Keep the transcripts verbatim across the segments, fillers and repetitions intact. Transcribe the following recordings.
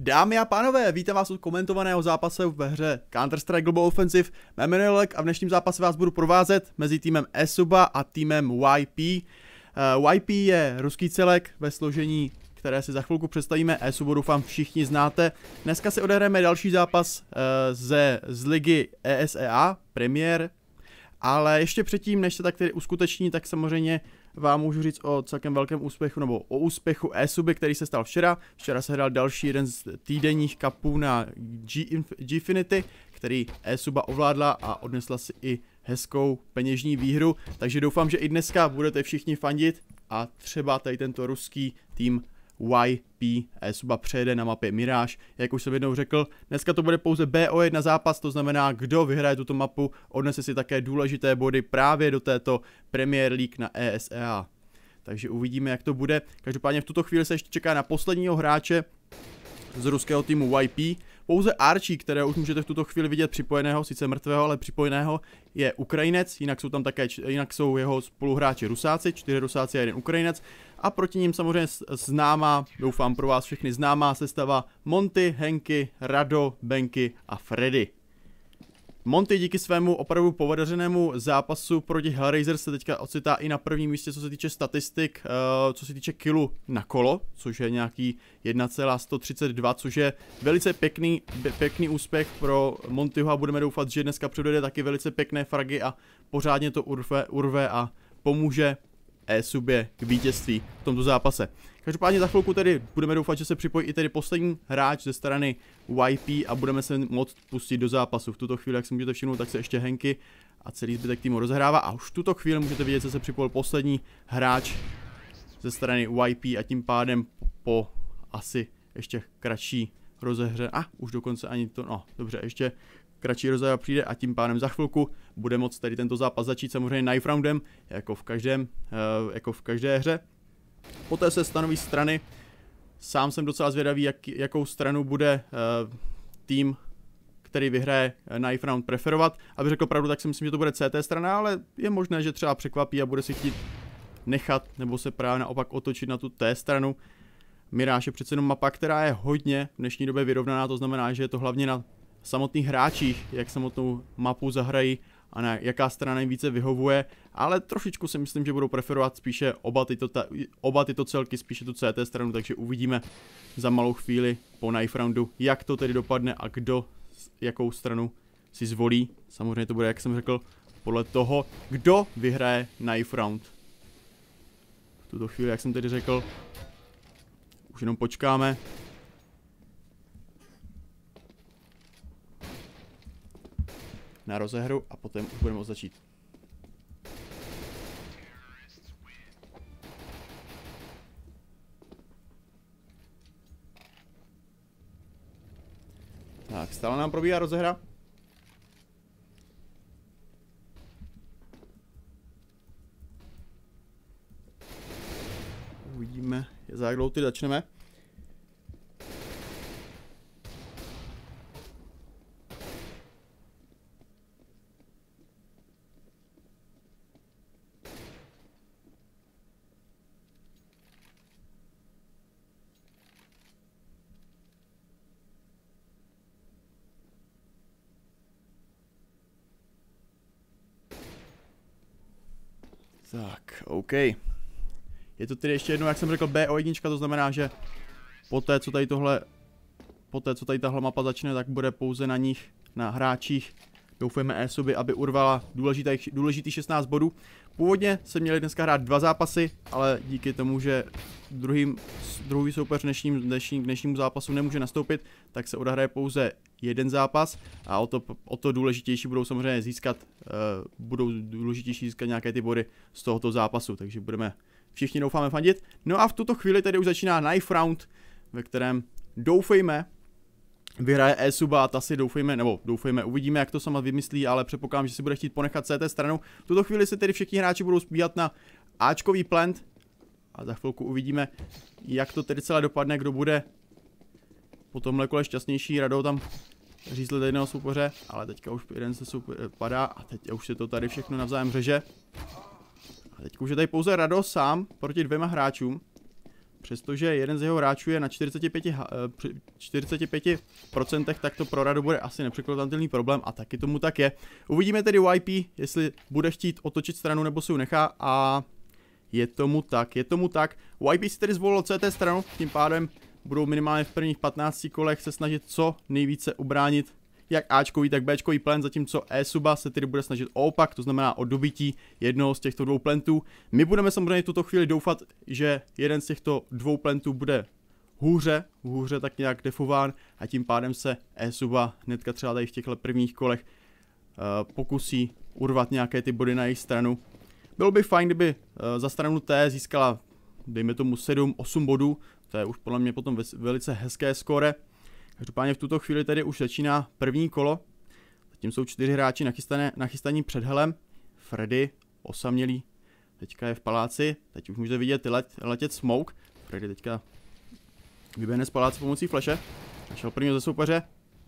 Dámy a pánové, vítám vás u komentovaného zápase ve hře Counter-Strike Global Offensive. Mé jméno je Lek a v dnešním zápase vás budu provázet mezi týmem eSuba a týmem Y P. Uh, Y P je ruský celek ve složení, které si za chvilku představíme. eSubu doufám všichni znáte. Dneska si odehrajeme další zápas uh, ze, z ligy E S E A, Premier. Ale ještě předtím, než se tak tedy uskuteční, tak samozřejmě vám můžu říct o celkem velkém úspěchu, nebo o úspěchu eSuby, který se stal včera. Včera se hrál další jeden z týdenních kapů na Gfinity, který eSuba ovládla a odnesla si i hezkou peněžní výhru. Takže doufám, že i dneska budete všichni fandit a třeba tady tento ruský tým Y P eSuba přejede na mapě Mirage. Jak už jsem jednou řekl, dneska to bude pouze B O jedna zápas, to znamená, kdo vyhraje tuto mapu, odnese si také důležité body právě do této Premier League na E S E A. Takže uvidíme, jak to bude. Každopádně v tuto chvíli se ještě čeká na posledního hráče z ruského týmu Y P. Pouze Archie, které už můžete v tuto chvíli vidět připojeného, sice mrtvého, ale připojeného, je Ukrajinec, jinak jsou tam také, jinak jsou jeho spoluhráči Rusáci, čtyři Rusáci a jeden Ukrajinec. A proti ním samozřejmě známá, doufám pro vás všechny známá sestava Monty, Henky, Rado, Benky a Freddy. Monty díky svému opravdu povedeřenému zápasu proti Hellraiser se teďka ocitá i na prvním místě, co se týče statistik, uh, co se týče killu na kolo, což je nějaký jedna celá sto třicet dva, což je velice pěkný, pěkný úspěch pro Montyho a budeme doufat, že dneska předvede taky velice pěkné fragy a pořádně to urve, urve a pomůže eSubě k vítězství v tomto zápase. Každopádně za chvilku tedy budeme doufat, že se připojí i tedy poslední hráč ze strany Y P a budeme se moct pustit do zápasu. V tuto chvíli, jak si můžete všimnout, tak se ještě Henky a celý zbytek týmu rozehrává a už v tuto chvíli můžete vidět, že se připojil poslední hráč ze strany Y P a tím pádem po asi ještě kratší rozehře. A ah, už dokonce ani to, no dobře, ještě kratší rozehra přijde a tím pádem za chvilku bude moct tady tento zápas začít samozřejmě knife roundem, jako v každém, uh, jako v každé hře. Poté se stanoví strany. Sám jsem docela zvědavý, jak, jakou stranu bude uh, tým, který vyhraje knife round, preferovat. Aby řekl pravdu, tak si myslím, že to bude C T strana, ale je možné, že třeba překvapí a bude si chtít nechat nebo se právě naopak otočit na tu T stranu. Mirage je přece jenom mapa, která je hodně v dnešní době vyrovnaná, to znamená, že je to hlavně na samotných hráčích, jak samotnou mapu zahrají a na jaká strana jim více vyhovuje, ale trošičku si myslím, že budou preferovat spíše oba tyto, ta, oba tyto celky, spíše tu C T stranu, takže uvidíme za malou chvíli po knife roundu, jak to tedy dopadne a kdo jakou stranu si zvolí. Samozřejmě to bude, jak jsem řekl, podle toho, kdo vyhraje knife round. V tuto chvíli, jak jsem tedy řekl, už jenom počkáme. Na rozehru a potom už budeme moct začít. Tak, stále nám probíhá rozehra. Uvidíme, za jak dlouho ty začneme. Tak, OK. Je to tedy ještě jednou, jak jsem řekl, B O jedna, to znamená, že poté, co tady tohle, poté, co tady tahle mapa začne, tak bude pouze na nich, na hráčích, doufejme eSuby, aby urvala důležitých, důležitý šestnáct bodů. Původně se měli dneska hrát dva zápasy, ale díky tomu, že druhý, druhý soupeř dnešním, dnešním, dnešnímu zápasu nemůže nastoupit, tak se odehraje pouze jeden zápas a o to, o to důležitější budou samozřejmě získat, uh, budou důležitější získat nějaké ty body z tohoto zápasu, takže budeme všichni doufáme fandit. No a v tuto chvíli tedy už začíná knife round, ve kterém doufejme vyhraje eSuba a ta si doufejme, nebo doufejme, uvidíme, jak to sama vymyslí, ale předpokládám, že si bude chtít ponechat C T stranu. V tuto chvíli se tedy všichni hráči budou spíhat na Ačkový plant a za chvilku uvidíme, jak to tedy celé dopadne, kdo bude po tomhle kole šťastnější. Rado tam řízl jednoho soupeře, ale teďka už jeden se soupeře padá a teď už se to tady všechno navzájem řeže. A teď už je tady pouze Rado sám proti dvěma hráčům. přestože jeden z jeho hráčů je na čtyřiceti pěti procentech, tak to pro Radu bude asi nepřekladatelný problém a taky tomu tak je. Uvidíme tedy Y P, jestli bude chtít otočit stranu nebo si ji nechá a je tomu tak, je tomu tak. Y P si tedy zvolil C T stranu, tím pádem budou minimálně v prvních patnácti kolech se snažit co nejvíce ubránit jak Ačkový, tak Bčkový plen, zatímco E-Suba se tedy bude snažit o opak, to znamená o dobytí jednoho z těchto dvou plentů. My budeme samozřejmě v tuto chvíli doufat, že jeden z těchto dvou plentů bude hůře, hůře tak nějak defován a tím pádem se E-Suba hnedka třeba tady v těchto prvních kolech uh, pokusí urvat nějaké ty body na jejich stranu. Bylo by fajn, kdyby uh, za stranu T získala, dejme tomu sedm osm bodů, to je už podle mě potom velice hezké skóre. Každopádně v tuto chvíli tedy už začíná první kolo. Zatím jsou čtyři hráči nachystané, nachystaní před helem. Freddy, osamělý, teďka je v paláci. Teď už můžete vidět let, letět smoke. Freddy teďka vyběhne z paláce pomocí flashe. Našel prvního ze soupeře.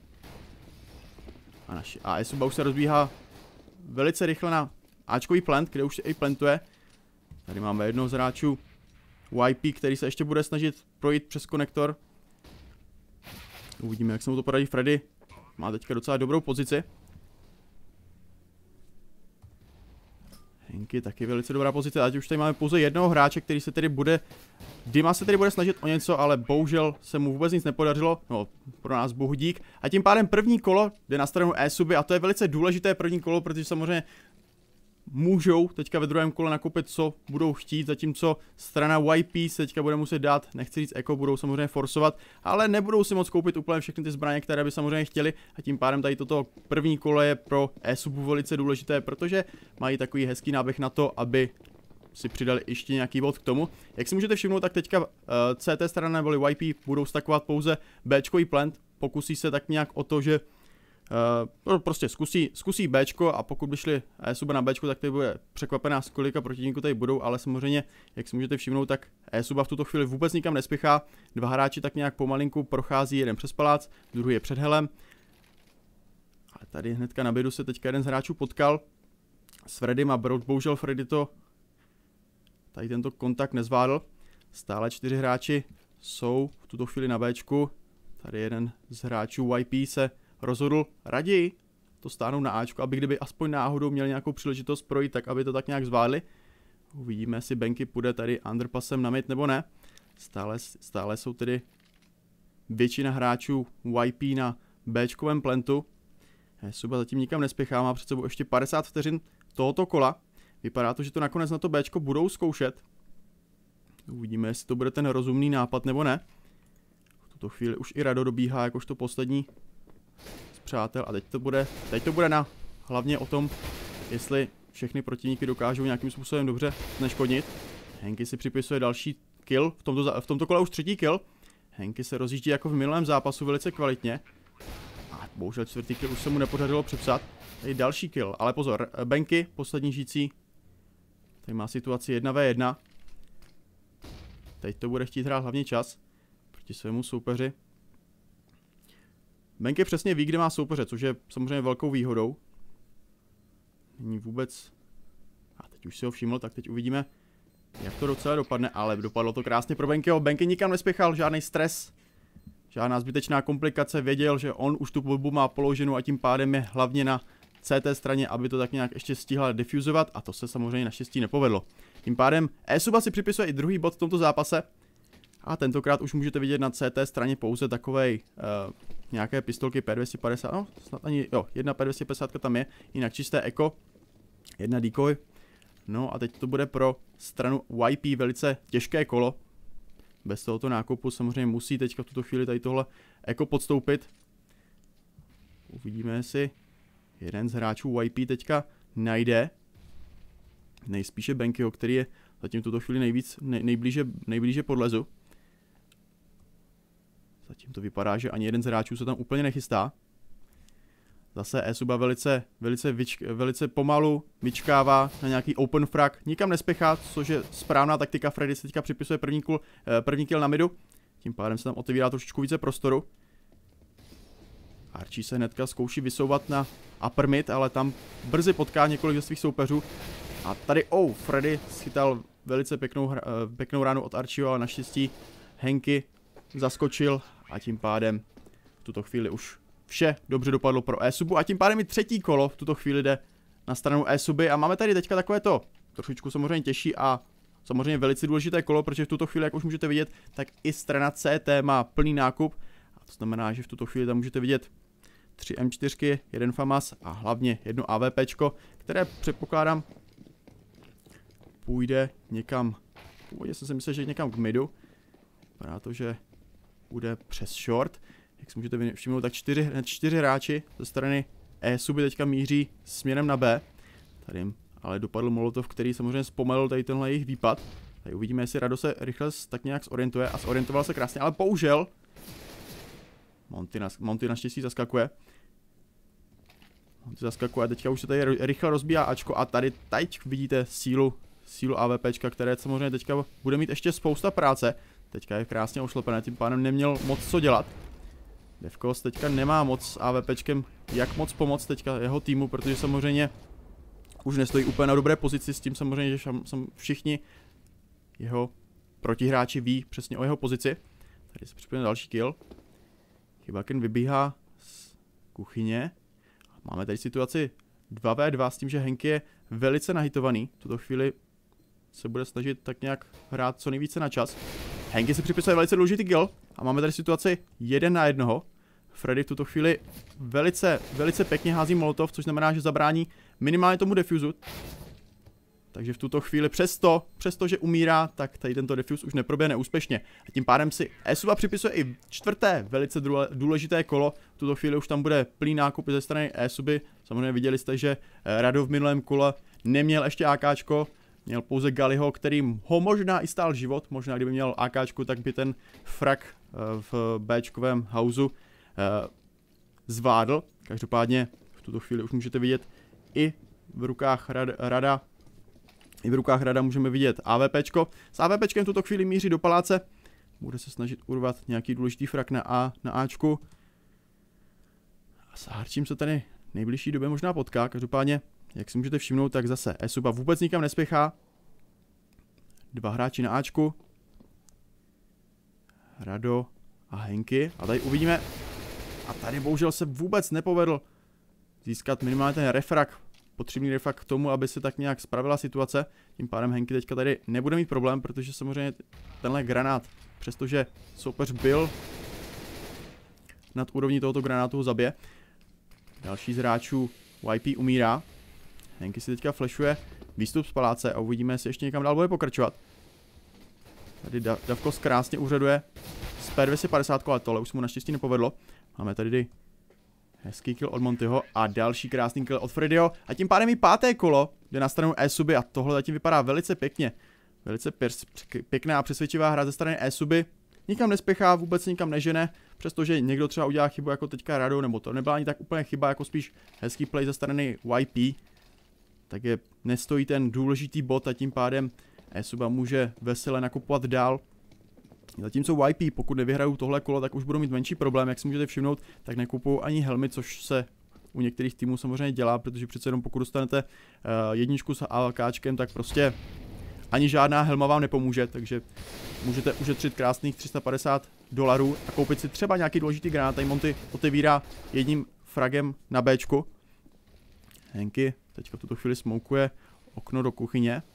A, naši, a E-Suba už se rozbíhá velice rychle na Ačkový plant, kde už se i plantuje. Tady máme jednoho z hráčů Y P, který se ještě bude snažit projít přes konektor. Uvidíme, jak se mu to podaří. Freddy má teďka docela dobrou pozici. Henky taky velice dobrá pozice. Ať už tady máme pouze jednoho hráče, který se tedy bude... Dima se tedy bude snažit o něco, ale bohužel se mu vůbec nic nepodařilo. No, pro nás bohu dík. A tím pádem první kolo jde na stranu E-Suby a to je velice důležité první kolo, protože samozřejmě můžou teďka ve druhém kole nakoupit, co budou chtít, zatímco strana Y P se teďka bude muset dát, nechci říct eko, budou samozřejmě forsovat, ale nebudou si moc koupit úplně všechny ty zbraně, které by samozřejmě chtěli a tím pádem tady toto první kolo je pro E-Subu velice důležité, protože mají takový hezký náběh na to, aby si přidali ještě nějaký bod k tomu. Jak si můžete všimnout, tak teďka uh, C T strana neboli Y P budou stakovat pouze Bčkový plant, pokusí se tak nějak o to, že Uh, prostě zkusí, zkusí Bčko a pokud by šli E-Suba na Bčko, tak tady bude překvapená, z kolika protivníků tady budou, ale samozřejmě, jak si můžete všimnout, tak E-Suba v tuto chvíli vůbec nikam nespěchá. Dva hráči tak nějak pomalinku prochází, jeden přes palác, druhý je před helem. A tady hnedka na bědu se teďka jeden z hráčů potkal s Freddym a bohužel Freddy to tady tento kontakt nezvládl. Stále čtyři hráči jsou v tuto chvíli na Bčku. Tady jeden z hráčů Y P se rozhodl raději to stáhnout na Ačku, aby kdyby aspoň náhodou měl nějakou příležitost projít, tak aby to tak nějak zvládli. Uvidíme, jestli Benky půjde tady underpassem na mid nebo ne. Stále, stále jsou tedy většina hráčů Y P na Bčkovém plantu. E-Suba zatím nikam nespěchá, má před sebou ještě padesát vteřin tohoto kola. Vypadá to, že to nakonec na to Bčko budou zkoušet. Uvidíme, jestli to bude ten rozumný nápad nebo ne. V tuto chvíli už i Rado dobíhá jakožto poslední přátel a teď to bude, teď to bude na hlavně o tom, jestli všechny protivníky dokážou nějakým způsobem dobře zneškodnit. Henky si připisuje další kill, v tomto, v tomto kole už třetí kill. Henky se rozjíždí jako v minulém zápasu velice kvalitně. A bohužel čtvrtý kill už se mu nepodařilo přepsat. Tady další kill, ale pozor, Benky, poslední žijící, tady má situaci jedna ve jedna. Teď to bude chtít hrát hlavně čas proti svému soupeři. Benky přesně ví, kde má soupeře, což je samozřejmě velkou výhodou. Není vůbec... A teď už si ho všiml, tak teď uvidíme, jak to docela dopadne, ale dopadlo to krásně pro Benkyho. Benky nikam nespěchal, žádný stres, žádná zbytečná komplikace, věděl, že on už tu bombu má položenou a tím pádem je hlavně na C T straně, aby to tak nějak ještě stihl defuzovat a to se samozřejmě naštěstí nepovedlo. Tím pádem E-Suba si připisuje i druhý bod v tomto zápase. A tentokrát už můžete vidět na C T straně pouze takovej uh, nějaké pistolky P dvě stě padesát, no snad ani, jo, jedna P dvě stě padesát tam je, jinak čisté eko, jedna decoy. No a teď to bude pro stranu Y P velice těžké kolo. Bez tohoto nákupu samozřejmě musí teďka v tuto chvíli tady tohle eko podstoupit. Uvidíme, jestli jeden z hráčů Y P teďka najde. Nejspíše Benkyho, který je zatím v tuto chvíli nejvíc, nej, nejblíže, nejblíže podlezu. Zatím to vypadá, že ani jeden z hráčů se tam úplně nechystá. Zase E-Suba velice, velice, vyč, velice pomalu vyčkává na nějaký open frag. Nikam nespěchá, což je správná taktika. Freddy se teďka připisuje první, kul, první kill na midu. Tím pádem se tam otevírá trošičku více prostoru. Archie se hnedka zkouší vysouvat na upper mid, ale tam brzy potká několik ze svých soupeřů. A tady, oh, Freddy schytal velice pěknou, hra, pěknou ránu od Archieho, ale naštěstí Henky zaskočil a tím pádem v tuto chvíli už vše dobře dopadlo pro e-subu a tím pádem i třetí kolo v tuto chvíli jde na stranu e-suby a máme tady teďka takové to trošičku samozřejmě těžší a samozřejmě velice důležité kolo, protože v tuto chvíli, jak už můžete vidět, tak i strana C T má plný nákup a to znamená, že v tuto chvíli tam můžete vidět tři M čtyři, jeden FAMAS a hlavně jedno AWPčko, které předpokládám půjde někam, původně jsem si myslel, že někam k midu, vypadá to, že bude přes short, jak si můžete všimnout, tak čtyři, čtyři hráči ze strany e-suby teďka míří směrem na B, tady jim ale dopadl molotov, který samozřejmě zpomalil tady tenhle jejich výpad, tady uvidíme, jestli Rado se rychle tak nějak zorientuje a zorientoval se krásně, ale bohužel Monty, na, Monty naštěstí zaskakuje. Monty zaskakuje a teďka už se tady rychle rozbíjá Ačko a tady teď vidíte sílu, sílu AWPčka, které samozřejmě teďka bude mít ještě spousta práce. Teďka je krásně ošlepené, tím pádem neměl moc co dělat. Devkos teďka nemá moc s AWPčkem jak moc pomoct teďka jeho týmu, protože samozřejmě už nestojí úplně na dobré pozici, s tím samozřejmě, že všichni jeho protihráči ví přesně o jeho pozici. Tady se připravíme další kill. Chybaken vybíhá z kuchyně. Máme tady situaci dva v dva s tím, že Henky je velice nahitovaný. V tuto chvíli se bude snažit tak nějak hrát co nejvíce na čas. Henky si připisuje velice důležitý kill a máme tady situaci jeden na jednoho. Freddy v tuto chvíli velice, velice pěkně hází molotov, což znamená, že zabrání minimálně tomu defuzu. Takže v tuto chvíli přesto, přesto, že umírá, tak tady tento defuse už neproběhne úspěšně. A tím pádem si e-suba připisuje i čtvrté velice důležité kolo. V tuto chvíli už tam bude plný nákup ze strany e-suby. Samozřejmě viděli jste, že Rado v minulém kole neměl ještě AKčko, měl pouze Galiho, který ho možná i stál život. Možná kdyby měl AKčku, tak by ten frak v Bčkovém hausu zvládl. Každopádně v tuto chvíli už můžete vidět i v rukách Rada I v rukách Rada můžeme vidět AWPčko. S AWPčkem v tuto chvíli míří do paláce. Bude se snažit urvat nějaký důležitý frak na A, na Ačku. A s Archiem se tady v nejbližší době možná potká. Každopádně, jak si můžete všimnout, tak zase e-suba vůbec nikam nespěchá. Dva hráči na Ačku. Rado a Henky. A tady uvidíme. A tady bohužel se vůbec nepovedl získat minimálně ten refrak. Potřebný refakt k tomu, aby se tak nějak spravila situace. Tím pádem Henky teďka tady nebude mít problém, protože samozřejmě tenhle granát, přestože soupeř byl nad úrovní tohoto granátu, ho zabije. Další z hráčů Y P umírá. Henky si teďka flashuje výstup z paláce a uvidíme, jestli ještě někam dál bude pokračovat. Tady Davkos krásně úřaduje z P dvě stě padesát, ale tohle už se mu naštěstí nepovedlo. Máme tady hezký kill od Montyho a další krásný kill od Freddyho. A tím pádem i páté kolo jde na stranu e-suby a tohle zatím vypadá velice pěkně. Velice pěkná a přesvědčivá hra ze strany e-suby. Nikam nespěchá, vůbec nikam nežene, přestože někdo třeba udělá chybu jako teďka Rado, nebo to nebyla ani tak úplně chyba, jako spíš hezký play ze strany Y P. Tak je nestojí ten důležitý bod a tím pádem e-suba může vesele nakupovat dál. Zatímco Y P, pokud nevyhrajou tohle kolo, tak už budou mít menší problém, jak si můžete všimnout, tak nekupují ani helmy, což se u některých týmů samozřejmě dělá, protože přece jenom pokud dostanete uh, jedničku s AKčkem, tak prostě ani žádná helma vám nepomůže, takže můžete ušetřit krásných tři sta padesát dolarů a koupit si třeba nějaký důležitý granát. Tady Monty otevírá jedním fragem na Bčku. Henky teďka v tuto chvíli smoukuje okno do kuchyně.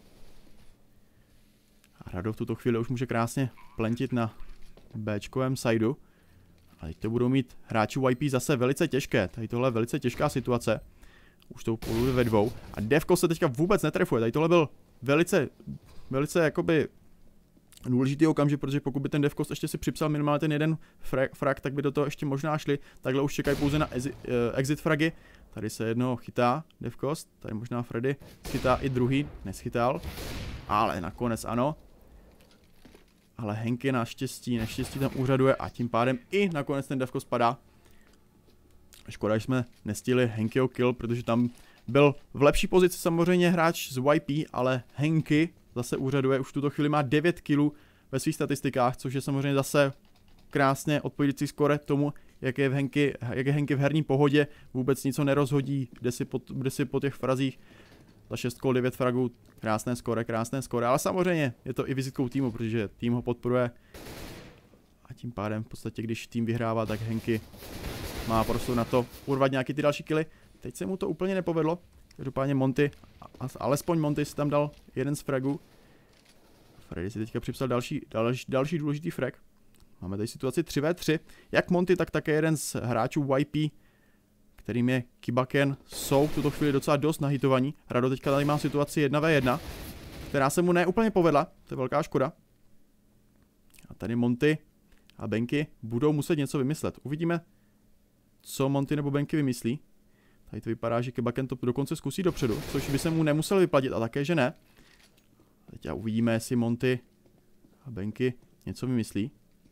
A Rado v tuto chvíli už může krásně plentit na Bčkovém sideu. A teď to budou mít hráči Y P zase velice těžké. Tady tohle je velice těžká situace. Už to půjdu ve dvou. A Devko se teďka vůbec netrefuje. Tady tohle byl velice, velice jakoby důležitý okamžik, protože pokud by ten Devkost ještě si připsal minimálně ten jeden frag, frag, tak by do toho ještě možná šli. Takhle už čekají pouze na ezi, uh, exit fragy. Tady se jednoho chytá Devkost. Tady možná Freddy chytá i druhý. Neschytal. Ale nakonec ano. Ale Henky naštěstí, neštěstí tam úřaduje a tím pádem i nakonec ten Devko spadá. Škoda, že jsme nestihli Henkyho kill, protože tam byl v lepší pozici samozřejmě hráč z Y P, ale Henky zase úřaduje, už v tuto chvíli má devět killů ve svých statistikách, což je samozřejmě zase krásně odpovídající skore tomu, jak je, v Henky, jak je Henky v herní pohodě, vůbec nic ho nerozhodí, jde si po, jde si po těch frazích za šest kol devět fragů, krásné skóre, krásné skóre, ale samozřejmě je to i vizitkou týmu, protože tým ho podporuje a tím pádem v podstatě, když tým vyhrává, tak Henky má prostor na to urvat nějaký ty další killy. Teď se mu to úplně nepovedlo, každopádně Monty, alespoň Monty si tam dal jeden z fragů. Freddy si teďka připsal další, další, další důležitý frag. Máme tady situaci tři ve tři, jak Monty, tak také jeden z hráčů Y P, kterým je Kibaken, jsou v tuto chvíli docela dost nahitovaní. Rado teďka tady má situaci jedna ve jedna, která se mu neúplně povedla, to je velká škoda. A tady Monty a Benky budou muset něco vymyslet. Uvidíme, co Monty nebo Benky vymyslí. Tady to vypadá, že Kibaken to dokonce zkusí dopředu, což by se mu nemusel vyplatit a také, že ne. Teď a uvidíme, jestli Monty a Benky něco vymyslí.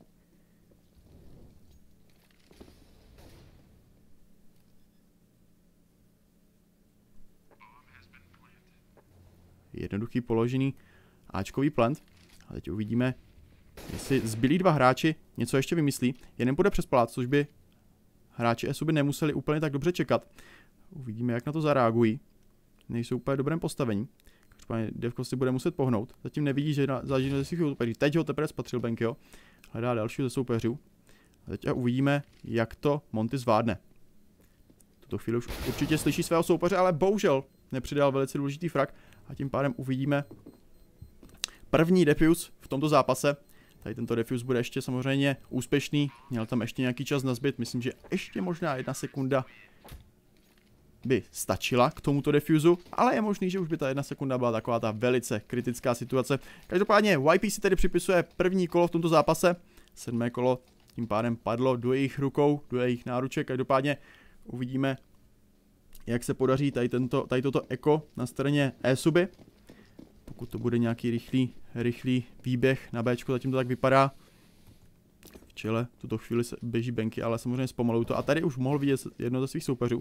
Jednoduchý položený áčkový plant. A teď uvidíme, jestli zbylí dva hráči něco ještě vymyslí. Jeden bude přespalat, což by hráči Esu by nemuseli úplně tak dobře čekat. Uvidíme, jak na to zareagují. Nejsou úplně v dobrém postavení. Každopádně Devko si bude muset pohnout. Zatím nevidí, že záleží ze svých soupeřů. Teď ho teprve spatřil Benkyo. Hledá dalšího ze soupeřů. A teď uvidíme, jak to Monty zvládne. V tuto chvíli už určitě slyší svého soupeře, ale bohužel nepřidal velice důležitý frag. A tím pádem uvidíme první defuse v tomto zápase. Tady tento defuse bude ještě samozřejmě úspěšný. Měl tam ještě nějaký čas na zbyt. Myslím, že ještě možná jedna sekunda by stačila k tomuto defuzu, ale je možný, že už by ta jedna sekunda byla taková ta velice kritická situace. Každopádně Y P si tedy připisuje první kolo v tomto zápase. Sedmé kolo tím pádem padlo do jejich rukou, do jejich náruček. Každopádně uvidíme, jak se podaří tady, tento, tady toto eko na straně E-suby. Pokud to bude nějaký rychlý, rychlý výběh na Bčko, zatím to tak vypadá. V čele v tuto chvíli se běží Benky, ale samozřejmě zpomalují to. A tady už mohl vidět jedno ze svých soupeřů,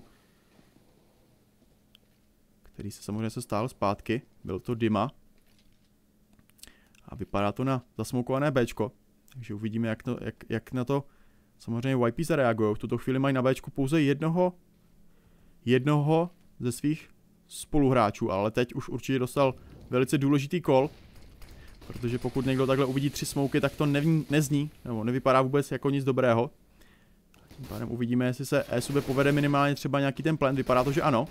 který se samozřejmě se stál zpátky. Byl to Dima. A vypadá to na zasmoukované Bčko. Takže uvidíme, jak, to, jak, jak na to samozřejmě Y P zareagují. V tuto chvíli mají na Bčku pouze jednoho jednoho ze svých spoluhráčů, ale teď už určitě dostal velice důležitý call, protože pokud někdo takhle uvidí tři smouky, tak to nevní, nezní, nebo nevypadá vůbec jako nic dobrého. Tím pádem uvidíme, jestli se E-subě povede minimálně třeba nějaký ten plant, vypadá to, že ano.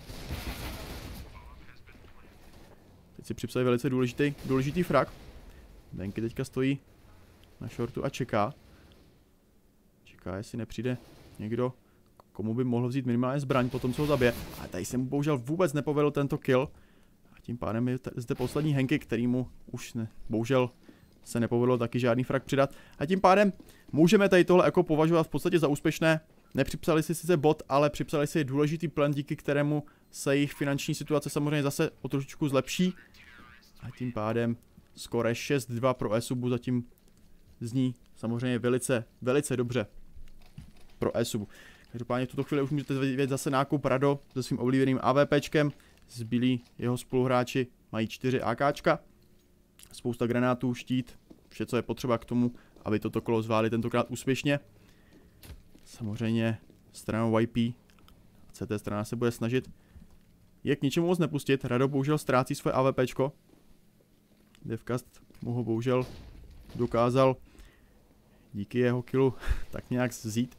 Teď si připsali velice důležitý, důležitý frag. Benky teďka stojí na shortu a čeká. Čeká, jestli nepřijde někdo, komu by mohl vzít minimálně zbraň po tom, co ho zabije. Ale tady se mu bohužel vůbec nepovedl tento kill. A tím pádem je zde poslední Henky, kterýmu už ne, bohužel se nepovedlo taky žádný frag přidat. A tím pádem můžeme tady tohle jako považovat v podstatě za úspěšné. Nepřipsali si sice bot, ale připsali si důležitý plan, díky kterému se jejich finanční situace samozřejmě zase o trošičku zlepší. A tím pádem skóre šest dva pro E-subu zatím zní samozřejmě velice, velice dobře pro E-subu. Každopádně v tuto chvíli už můžete vidět zase nákup Rado se svým oblíbeným AWPčkem. Zbylí jeho spoluhráči mají čtyři AKčka, spousta granátů, štít, vše, co je potřeba k tomu, aby toto kolo zvládli tentokrát úspěšně. Samozřejmě stranou Y P, C T strana se bude snažit je k ničemu moc nepustit. Rado bohužel ztrácí svoje AWPčko. Devcast mu ho bohužel dokázal díky jeho killu tak nějak vzít.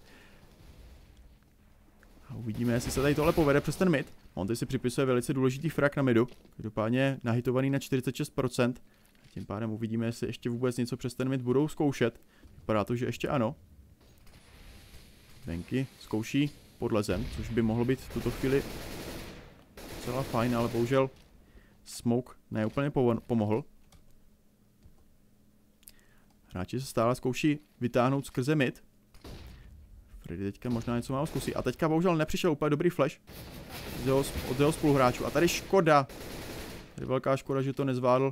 A uvidíme, jestli se tady tohle povede přes ten mid. Monty si připisuje velice důležitý frag na midu. Každopádně nahitovaný na čtyřicet šest procent. A tím pádem uvidíme, jestli ještě vůbec něco přes ten mid budou zkoušet. Vypadá to, že ještě ano. Benky zkouší podlezem, což by mohlo být v tuto chvíli celá fajn, ale bohužel smoke neúplně pomohl. Hráči se stále zkouší vytáhnout skrze mid. Freddy teďka možná něco málo zkusí. A teďka bohužel nepřišel úplně dobrý flash z jeho, od jeho spoluhráčů. A tady škoda. Tady velká škoda, že to nezvládl.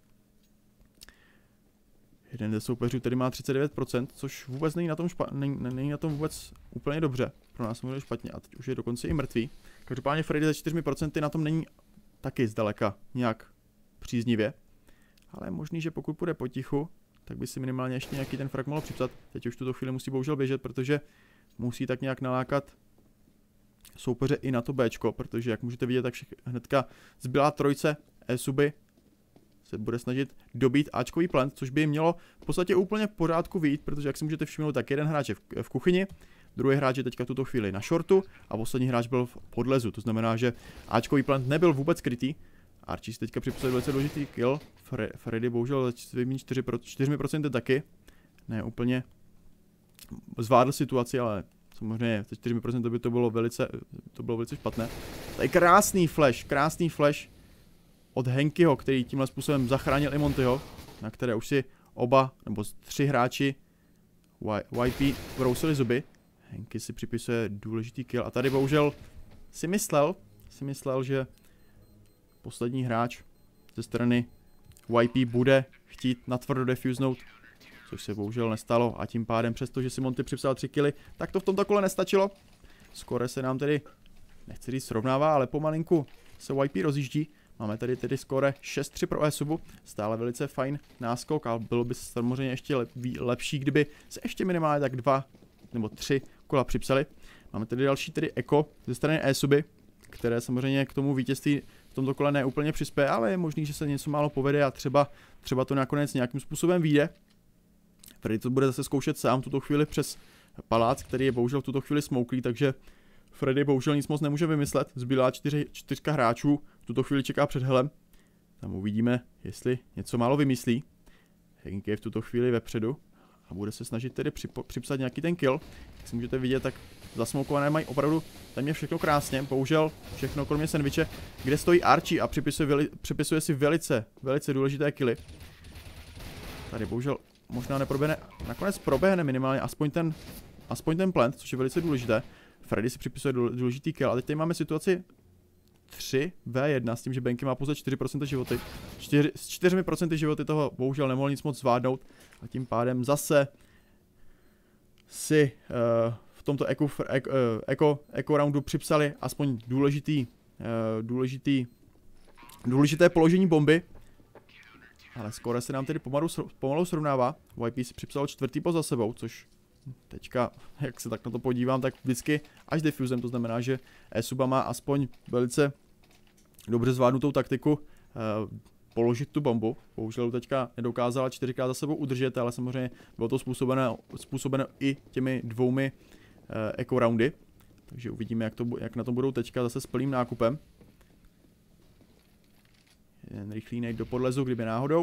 Jeden ze soupeřů tady má třicet devět procent, což vůbec není na tom, špa není, není na tom vůbec úplně dobře. Pro nás samozřejmě špatně a teď už je dokonce i mrtvý. Každopádně Freddy ze čtyřmi procenty na tom není taky zdaleka nějak příznivě. Ale je možný, že pokud půjde potichu, tak by si minimálně ještě nějaký ten frag mohl připsat. Teď už tuto chvíli musí bohužel běžet, protože musí tak nějak nalákat soupeře i na to Bčko, protože jak můžete vidět, tak všech, hnedka zbylá trojce e-suby se bude snažit dobít Ačkový plant, což by jim mělo v podstatě úplně v pořádku vyjít, protože jak si můžete všimnout, tak jeden hráč je v, v kuchyni, druhý hráč je teďka v tuto chvíli na shortu a poslední hráč byl v podlezu, to znamená, že Ačkový plant nebyl vůbec krytý. Archie si teďka připisuje velice důležitý kill, Fre Freddy bohužel svými čtyřmi procenty taky, ne úplně zvládl situaci, ale samozřejmě se čtyřmi procenty by to bylo velice, to bylo velice špatné. Tady krásný flash, krásný flash od Henkyho, který tímhle způsobem zachránil i Montyho, na které už si oba, nebo tři hráči Y P vrousili zuby. Henky si připisuje důležitý kill a tady bohužel si myslel, si myslel, že poslední hráč ze strany Y P bude chtít natvrdo defusenout, což se bohužel nestalo a tím pádem přesto, že si Monty připsal tři killy, tak to v tomto kole nestačilo. Skore se nám tedy, nechci říct srovnává, ale pomalinku se Y P rozjíždí. Máme tady tedy skore šest tři pro e-subu, stále velice fajn náskok a bylo by samozřejmě ještě lep, lepší, kdyby se ještě minimálně tak dva nebo tři kola připsali. Máme tady další tedy Eko ze strany e-suby, které samozřejmě k tomu vítězství v tomto kole neúplně přispěje, ale je možný, že se něco málo povede a třeba, třeba to nakonec nějakým způsobem vyjde. Freddy to bude zase zkoušet sám tuto chvíli přes palác, který je bohužel v tuto chvíli smouklý, takže Freddy bohužel nic moc nemůže vymyslet. Zbylá čtyři, čtyřka hráčů v tuto chvíli čeká před helem. Tam uvidíme, jestli něco málo vymyslí. Henky je v tuto chvíli vepředu a bude se snažit tedy připo, připsat nějaký ten kill. Jak si můžete vidět, tak zasmoukované mají opravdu téměř všechno krásně. Bohužel všechno kromě sandviče, kde stojí Archie a připisuje, veli, připisuje si velice, velice důležité killy. Tady bohužel možná neproběhne, nakonec proběhne minimálně aspoň ten, aspoň ten plant, což je velice důležité. Freddy si připisuje důležitý kill a teď tady máme situaci tři v jedna s tím, že Benky má pouze čtyři procenta životy. čtyři, s čtyřmi procenty životy toho bohužel nemohl nic moc zvládnout a tím pádem zase si uh, v tomto eco, eco, eco, eco roundu připsali aspoň důležitý, uh, důležitý, důležité položení bomby. Ale skoro se nám tedy pomalu, pomalu srovnává. Y P si připsal čtvrtý post za sebou, což teďka, jak se tak na to podívám, tak vždycky až defusem, to znamená, že e-suba má aspoň velice dobře zvládnutou taktiku uh, položit tu bombu. Bohužel teďka nedokázala čtyřikrát za sebou udržet, ale samozřejmě bylo to způsobené, způsobené i těmi dvoumi uh, eco roundy. Takže uvidíme, jak, to, jak na to budou teďka zase s plným nákupem. Jeden rychlý nejde do podlezu, kdyby náhodou.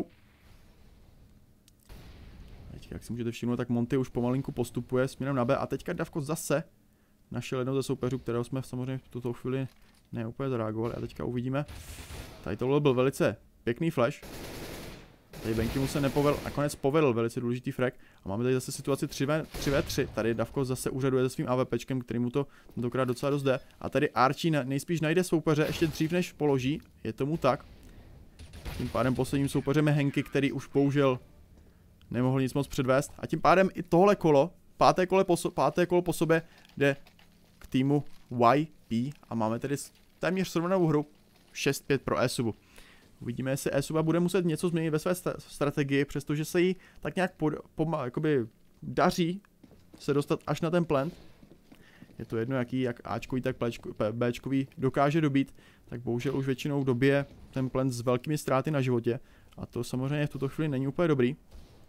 Teď, jak si můžete všimnout, tak Monty už pomalinku postupuje směrem na B a teďka Davko zase našel jednou ze soupeřů, kterého jsme samozřejmě v tuto chvíli neúplně zareagovali a teďka uvidíme. Tady tohle byl velice pěkný flash. Tady Benky mu se nepovedl, nakonec povedl velice důležitý frag a máme tady zase situaci tři v tři. Tady Davko zase úřaduje se svým AWPčkem, který mu to tentokrát docela dost jde. A tady Archie nejspíš najde soupeře ještě dřív než položí, je tomu tak. Tím pádem posledním soupeřem je Henky, který už bohužel nemohl nic moc předvést. A tím pádem i tohle kolo, páté, kole po so, páté kolo po sobě, jde k týmu Y P a máme tedy téměř srovnanou hru šest pět pro e-subu. Uvidíme, jestli e-suba bude muset něco změnit ve své strategii, přestože se jí tak nějak pod, poma, jakoby daří se dostat až na ten plant. Je to jedno, jaký, jak Ačkový, tak Bčkový dokáže dobít, tak bohužel už většinou dobije ten plant s velkými ztráty na životě. A to samozřejmě v tuto chvíli není úplně dobrý.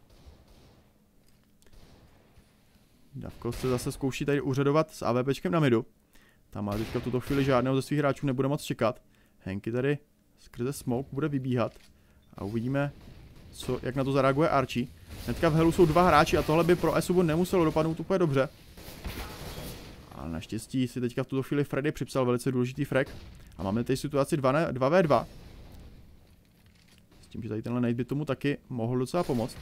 Davko se zase zkouší tady uřadovat s AWPčkem na midu. Tam má teďka v tuto chvíli žádného ze svých hráčů nebude moc čekat. Henky tady skrze smoke bude vybíhat. A uvidíme, co, jak na to zareaguje Archie. Hnedka v helu jsou dva hráči a tohle by pro e-subu nemuselo dopadnout úplně dobře. Ale naštěstí si teďka v tuto chvíli Freddy připsal velice důležitý frag. A máme tady situaci dva v dva. S tím, že tady tenhle nade by tomu taky mohl docela pomoct.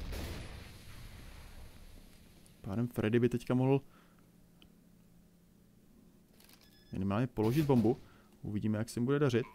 Pádem Freddy by teďka mohl minimálně položit bombu. Uvidíme, jak se jim bude dařit.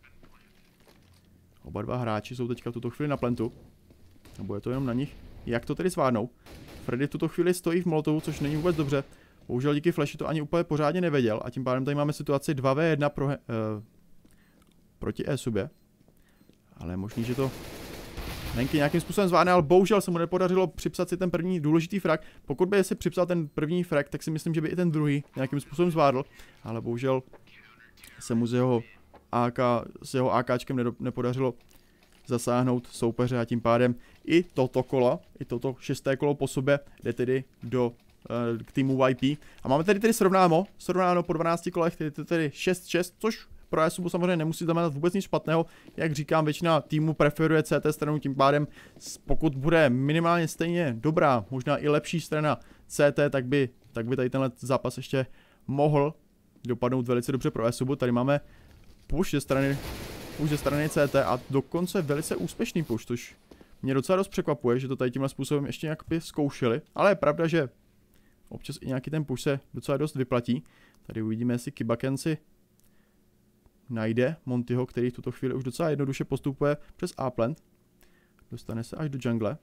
Oba dva hráči jsou teďka v tuto chvíli na plantu. A bude to jenom na nich, jak to tedy zvládnou. Freddy v tuto chvíli stojí v molotovu, což není vůbec dobře. Bohužel díky flashi to ani úplně pořádně nevěděl. A tím pádem tady máme situaci dva v jedna pro, uh, proti e-subě. Ale je možný, že to Henky nějakým způsobem zvládne, ale bohužel se mu nepodařilo připsat si ten první důležitý frag. Pokud by si připsal ten první frag, tak si myslím, že by i ten druhý nějakým způsobem zvládl, ale bohužel se mu z jeho A K, s jeho AKčkem nepodařilo zasáhnout soupeře a tím pádem i toto kolo, i toto šesté kolo po sobě jde tedy do uh, k týmu Y P. A máme tady tedy srovnáno, srovnáno po dvanácti kolech, tedy, tedy šest šest, což pro Esubu samozřejmě nemusí znamenat vůbec nic špatného. Jak říkám, většina týmu preferuje C T stranu, tím pádem pokud bude minimálně stejně dobrá, možná i lepší strana C T, tak by, tak by tady tenhle zápas ještě mohl dopadnout velice dobře pro Esubu. Tady máme push ze strany, push ze strany C T a dokonce velice úspěšný push, což mě docela dost překvapuje, že to tady tímhle způsobem ještě nějak by zkoušeli, ale je pravda, že občas i nějaký ten push se docela dost vyplatí. Tady uvidíme, jestli Kibaken si najde Montyho, který v tuto chvíli už docela jednoduše postupuje přes A-plant. Dostane se až do jungle.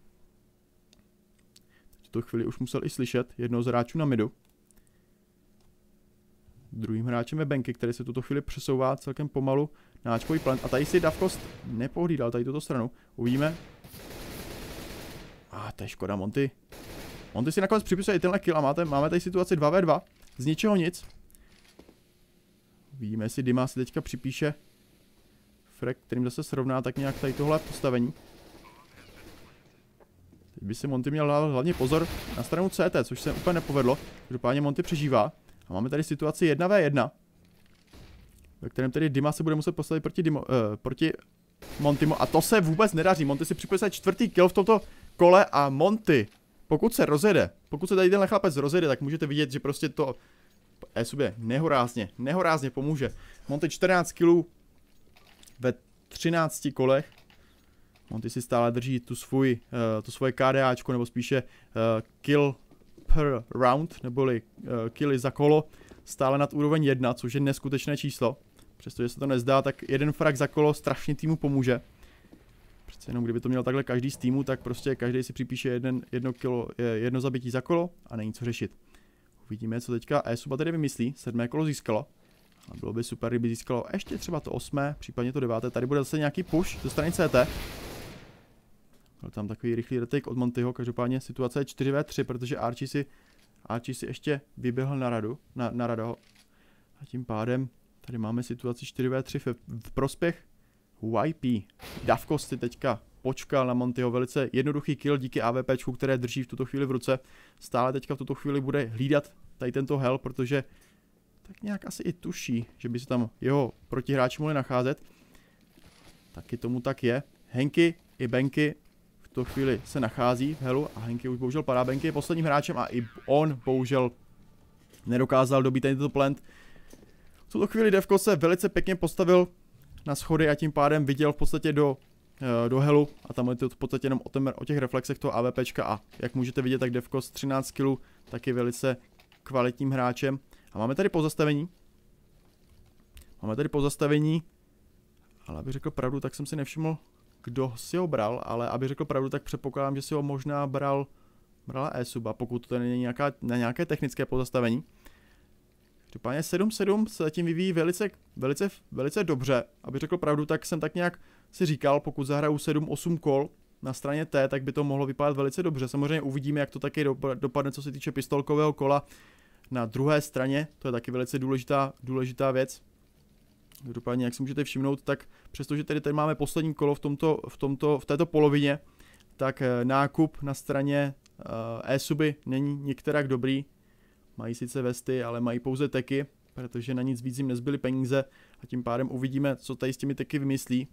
V tuto chvíli už musel i slyšet jednoho z hráčů na midu. Druhým hráčem je Benky, který se v tuto chvíli přesouvá celkem pomalu na Ačkový plant. A tady si Davkost nepohlídal tady tuto stranu. Uvidíme. A ah, to je škoda, Monty. Monty si nakonec připisuje i tenhle kill a máte, máme tady situaci dva ve dva. Z ničeho nic. Uvidíme, jestli Dima si teďka připíše frag, kterým zase srovná tak nějak tady tohle postavení. Teď by si Monty měl dát hlavně pozor na stranu C T, což se úplně nepovedlo. Každopádně Monty přežívá. A máme tady situaci jedna ve jedna, ve kterém tedy Dima se bude muset postavit proti, Dimo, uh, proti Montymu. A to se vůbec nedaří. Monty si připisuje čtvrtý kill v tomto kole a Monty, pokud se rozjede, pokud se tady tenhle chlapec rozjede, tak můžete vidět, že prostě to E-subě nehorázně, nehorázně pomůže. Monty čtrnáct killů ve třinácti kolech. Monty si stále drží tu, svůj, uh, tu svoje KDAčko, nebo spíše uh, kill per round, neboli uh, killy za kolo, stále nad úroveň jedna, což je neskutečné číslo. Přestože se to nezdá, tak jeden frag za kolo strašně týmu pomůže. Přece jenom kdyby to měl takhle každý z týmu, tak prostě každý si připíše jeden, jedno, kilo, jedno zabití za kolo a není co řešit. Uvidíme, co teďka E-suba tady vymyslí. Sedmé kolo získalo. A bylo by super, kdyby získalo ještě třeba to osmé, případně to deváté. Tady bude zase nějaký push ze strany C T. Byl tam takový rychlý retake od Montyho, každopádně situace je čtyři ve tři, protože Archie si, Archie si ještě vyběhl na radu, na, na rado. A tím pádem tady máme situaci čtyři ve tři v, v prospěch Y P. Davkost si teďka počkal na Montyho, velice jednoduchý kill díky AWPčku, které drží v tuto chvíli v ruce. Stále teďka v tuto chvíli bude hlídat tady tento hell, protože tak nějak asi i tuší, že by se tam jeho protihráči mohli nacházet. Taky tomu tak je. Henky i Benky v tuto chvíli se nachází v hellu a Henky už bohužel padá. Benky je posledním hráčem a i on bohužel nedokázal dobít tento plant. V tuto chvíli Devko se velice pěkně postavil na schody a tím pádem viděl v podstatě do, do hellu a tam je to v podstatě jenom o, tém, o těch reflexech toho AWPčka a jak můžete vidět, tak Devko z třináct killů taky velice kvalitním hráčem. A máme tady pozastavení. Máme tady pozastavení, ale abych řekl pravdu, tak jsem si nevšiml, kdo si ho bral, ale abych řekl pravdu, tak předpokládám, že si ho možná bral, brala E-suba, pokud to není nějaká, na nějaké technické pozastavení. Každopádně sedm sedm se tím vyvíjí velice, velice, velice dobře. Abych řekl pravdu, tak jsem tak nějak si říkal, pokud zahraju sedm osm kol na straně T, tak by to mohlo vypadat velice dobře. Samozřejmě uvidíme, jak to taky dopadne, co se týče pistolkového kola na druhé straně. To je taky velice důležitá, důležitá věc. Každopádně, jak si můžete všimnout, tak přestože tady, tady máme poslední kolo v, tomto, v, tomto, v této polovině, tak nákup na straně uh, E-suby není nikterak dobrý. Mají sice vesty, ale mají pouze teky, protože na nic víc jim nezbyly peníze a tím pádem uvidíme, co tady s těmi teky vymyslí.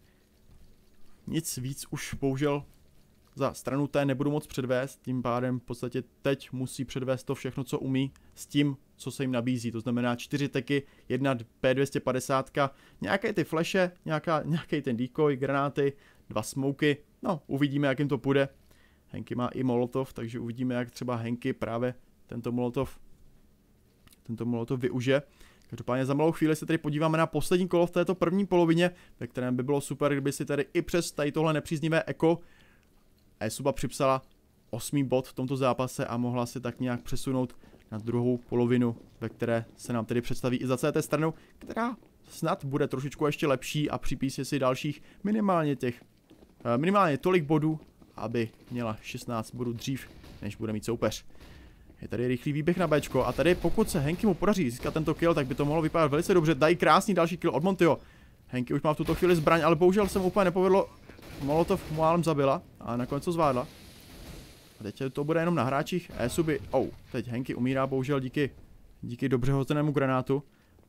Nic víc už bohužel za stranu T nebudu moc předvést, tím pádem v podstatě teď musí předvést to všechno, co umí s tím, co se jim nabízí. To znamená čtyři teky, jedna P dvě stě padesát, nějaké ty flashe, nějaká, nějaký ten decoy, granáty, dva smoky. No, uvidíme, jak jim to půjde. Henky má i molotov, takže uvidíme, jak třeba Henky právě tento molotov, tento molotov využije. Každopádně za malou chvíli se tady podíváme na poslední kolo v této první polovině, ve kterém by bylo super, kdyby si tady i přes tady tohle nepříznivé eko E-suba připsala osmý bod v tomto zápase a mohla si tak nějak přesunout na druhou polovinu, ve které se nám tedy představí i za C T stranu, která snad bude trošičku ještě lepší a připíše si dalších minimálně těch minimálně tolik bodů, aby měla šestnáct bodů dřív, než bude mít soupeř. Je tady rychlý výběh na Bčko a tady pokud se Henky mu podaří získat tento kill, tak by to mohlo vypadat velice dobře. Dají krásný další kill od Montyho. Henky už má v tuto chvíli zbraň, ale bohužel se mu úplně nepovedlo. Molotov mu málem zabila a nakonec to zvládla. A teď to bude jenom na hráčích e-suby. Oh, teď Henky umírá bohužel díky, díky dobře hozenému granátu.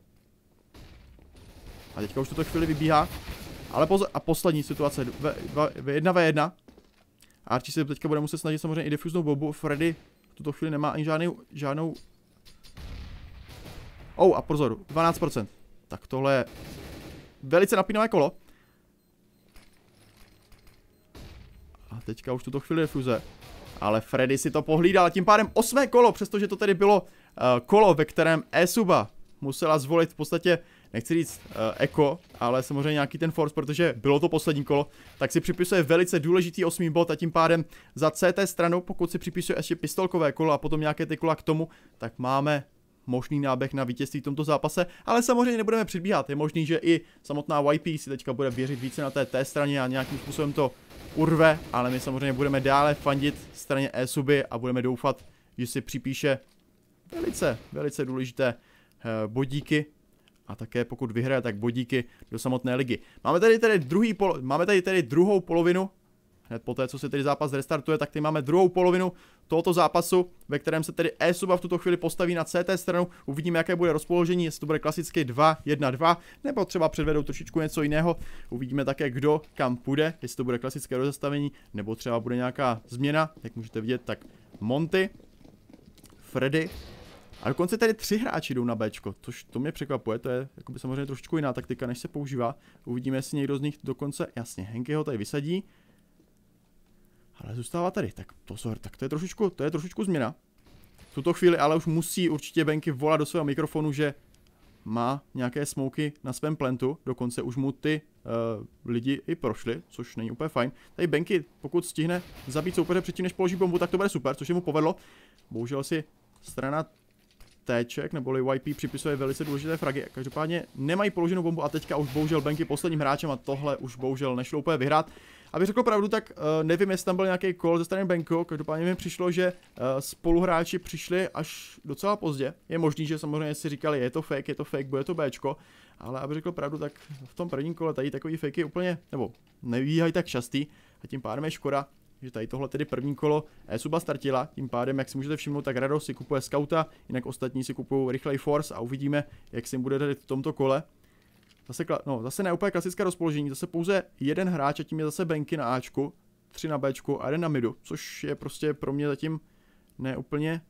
A teďka už tuto chvíli vybíhá. Ale pozor, a poslední situace, jedna ve jedna. Archie se teďka bude muset snažit samozřejmě i defuznou bombu. Freddy v tuto chvíli nemá ani žádnou, žádnou... Oh, a pozor, dvanáct procent. Tak tohle je velice napínavé kolo. A teďka už tuto chvíli defuze. Ale Freddy si to pohlídal, tím pádem osmé kolo, přestože to tedy bylo uh, kolo, ve kterém e-suba musela zvolit v podstatě, nechci říct uh, eko, ale samozřejmě nějaký ten force, protože bylo to poslední kolo, tak si připisuje velice důležitý osmý bod a tím pádem za C T stranu, pokud si připisuje ještě pistolkové kolo a potom nějaké ty kola k tomu, tak máme možný náběh na vítězství v tomto zápase, ale samozřejmě nebudeme předbíhat, je možný, že i samotná Y P si teďka bude věřit více na té T straně a nějakým způsobem to urve, ale my samozřejmě budeme dále fandit straně e-suby a budeme doufat, že si připíše velice, velice důležité uh, bodíky a také pokud vyhraje, tak bodíky do samotné ligy. Máme tady, tady, druhý polo, máme tady, tady druhou polovinu, hned poté, co se tedy zápas restartuje, tak tady máme druhou polovinu tohoto zápasu, ve kterém se tedy e-suba v tuto chvíli postaví na C T stranu. Uvidíme, jaké bude rozpoložení, jestli to bude klasicky dva jedna dva, nebo třeba předvedou trošičku něco jiného. Uvidíme také, kdo kam půjde, jestli to bude klasické rozestavení, nebo třeba bude nějaká změna, jak můžete vidět, tak Monty, Freddy, a dokonce tady tři hráči jdou na Bčko, což to mě překvapuje, to je jakoby samozřejmě trošičku jiná taktika, než se používá. Uvidíme, jestli někdo z nich dokonce, jasně, Henky ho tady vysadí. Ale zůstává tady, tak pozor, tak to je trošičku, to je trošičku změna. V tuto chvíli ale už musí určitě Benky volat do svého mikrofonu, že má nějaké smoky na svém plantu, dokonce už mu ty uh, lidi i prošli, což není úplně fajn. Tady Benky, pokud stihne zabít soupeře předtím, než položí bombu, tak to bude super, což je mu povedlo. Bohužel si strana T-ček, neboli Y P připisuje velice důležité fragy. Každopádně nemají položenou bombu a teďka už bohužel Benky posledním hráčem a tohle už bohužel nešlo úplně vyhrát. Aby řekl pravdu, tak uh, nevím, jestli tam byl nějaký call ze strany Benko, každopádně mi přišlo, že uh, spoluhráči přišli až docela pozdě. Je možný, že samozřejmě si říkali, je to fake, je to fake, bude to Bčko, ale aby řekl pravdu, tak v tom prvním kole tady takový fakey úplně, nebo nevíhají tak častý a tím pádem je škoda, že tady tohle tedy první kolo e-suba startila, tím pádem, jak si můžete všimnout, tak Rado si kupuje Scouta, jinak ostatní si kupují rychlej Force a uvidíme, jak si bude tady v tomto kole. Zase, no, zase ne úplně klasické rozpoložení, zase pouze jeden hráč a tím je zase Benky na Ačku, tři na Bčku a jeden na midu, což je prostě pro mě zatím neúplně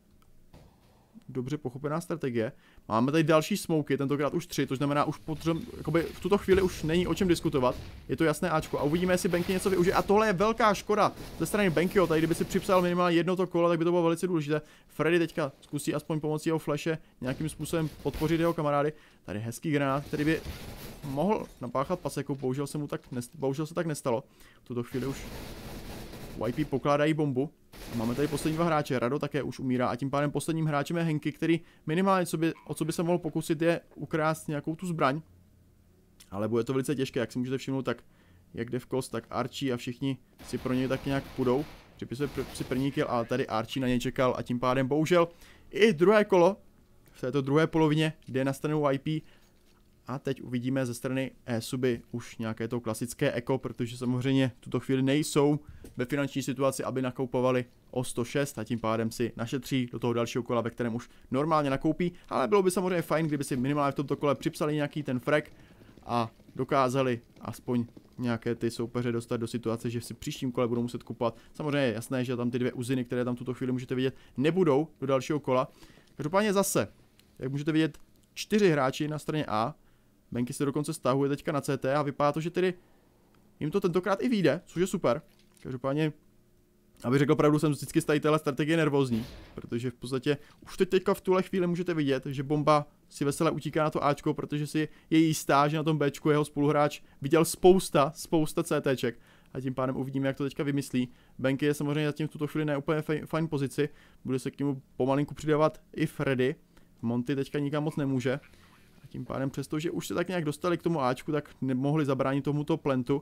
dobře pochopená strategie. Máme tady další smoky, tentokrát už tři, to znamená už potřeba, jakoby v tuto chvíli už není o čem diskutovat. Je to jasné Ačko a uvidíme, jestli Benky něco využije. A tohle je velká škoda ze strany Benkyho, tady kdyby si připsal minimálně jedno to kolo, tak by to bylo velice důležité. Freddy teďka zkusí aspoň pomocí jeho flashe nějakým způsobem podpořit jeho kamarády. Tady hezký granát, který by mohl napáchat paseku, bohužel se mu tak nest, bohužel se tak nestalo. V tuto chvíli už Y P pokládají bombu. Máme tady poslední dva hráče, Rado také už umírá a tím pádem posledním hráčem je Henky, který minimálně co by, o co by se mohl pokusit je ukrást nějakou tu zbraň. Ale bude to velice těžké, jak si můžete všimnout, tak jak Devkos, tak Archie a všichni si pro něj tak nějak půjdou. Připisuje si první kill a tady Archie na něj čekal a tím pádem bohužel i druhé kolo v této druhé polovině jde na stranu Y P. A teď uvidíme ze strany e-suby už nějaké to klasické eko, protože samozřejmě v tuto chvíli nejsou ve finanční situaci, aby nakoupovali o sto šest a tím pádem si našetří do toho dalšího kola, ve kterém už normálně nakoupí. Ale bylo by samozřejmě fajn, kdyby si minimálně v tomto kole připsali nějaký ten frag a dokázali aspoň nějaké ty soupeře dostat do situace, že si příštím kole budou muset kupovat. Samozřejmě je jasné, že tam ty dvě uziny, které tam tuto chvíli můžete vidět, nebudou do dalšího kola. Každopádně zase, jak můžete vidět, čtyři hráči na straně A. Benky se dokonce stahuje teďka na C T a vypadá to, že tedy jim to tentokrát i vyjde, což je super. Každopádně, aby řekl pravdu, jsem vždycky z téhle strategie nervózní, protože v podstatě už teď teďka v tuhle chvíli můžete vidět, že bomba si vesele utíká na to Ačko, protože si je jistá, že na tom Bčku jeho spoluhráč viděl spousta, spousta CTček a tím pádem uvidíme, jak to teďka vymyslí. Benky je samozřejmě zatím v tuto chvíli na úplně fajn pozici, bude se k němu pomalinku přidávat i Freddy. Monty teďka nikam moc nemůže. A tím pádem přesto, že už se tak nějak dostali k tomu Ačku, tak nemohli zabránit tomuto plentu.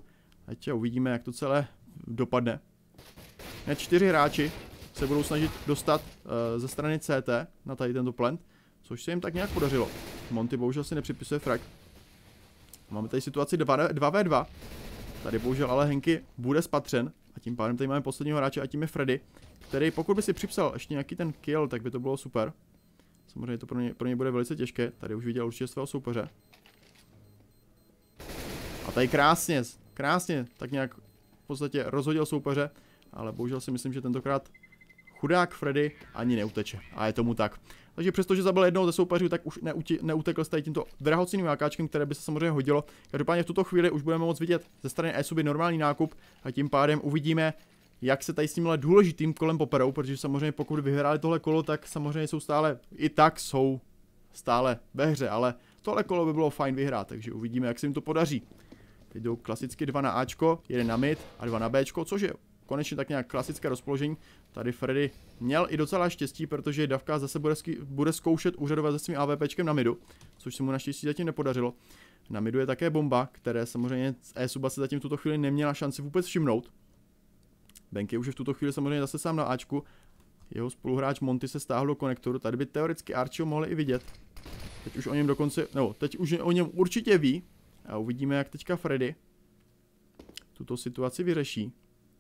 Ať uvidíme, jak to celé dopadne. Ne, čtyři hráči se budou snažit dostat uh, ze strany C T na tady tento plant, což se jim tak nějak podařilo. Monty bohužel si nepřipisuje frag. Máme tady situaci dva ve dva. Tady bohužel ale Henky bude spatřen a tím pádem tady máme posledního hráče a tím je Freddy, který pokud by si připsal ještě nějaký ten kill, tak by to bylo super. Samozřejmě to pro ně, pro ně bude velice těžké, tady už viděl určitě svého soupeře. A tady krásně, krásně, tak nějak v podstatě rozhodil soupeře, ale bohužel si myslím, že tentokrát chudák Freddy ani neuteče. A je tomu tak. Takže přestože zabil jednoho ze soupeřů, tak už neuti, neutekl s tady tímto drahocenným ákáčkem, které by se samozřejmě hodilo. Každopádně v tuto chvíli už budeme moct vidět ze strany eSuby normální nákup a tím pádem uvidíme, jak se tady s tímhle důležitým kolem poperou, protože samozřejmě pokud vyhráli tohle kolo, tak samozřejmě jsou stále, i tak jsou stále ve hře, ale tohle kolo by bylo fajn vyhrát, takže uvidíme, jak se jim to podaří. Teď jdou klasicky dva na Ačko, jeden na mid a dva na Bčko, což je konečně tak nějak klasické rozpoložení. Tady Freddy měl i docela štěstí, protože Davka zase bude, bude zkoušet úřadovat se svým AWPčkem na midu, což se mu naštěstí zatím nepodařilo. Na midu je také bomba, které samozřejmě eSuba se zatím v tuto chvíli neměla šanci vůbec všimnout. Benky už je v tuto chvíli samozřejmě zase sám na Ačku. Jeho spoluhráč Monty se stáhl do konektoru, tady by teoreticky Archieho mohli i vidět. Teď už o něm dokonce, no, teď už o něm určitě ví. A uvidíme, jak teďka Freddy tuto situaci vyřeší.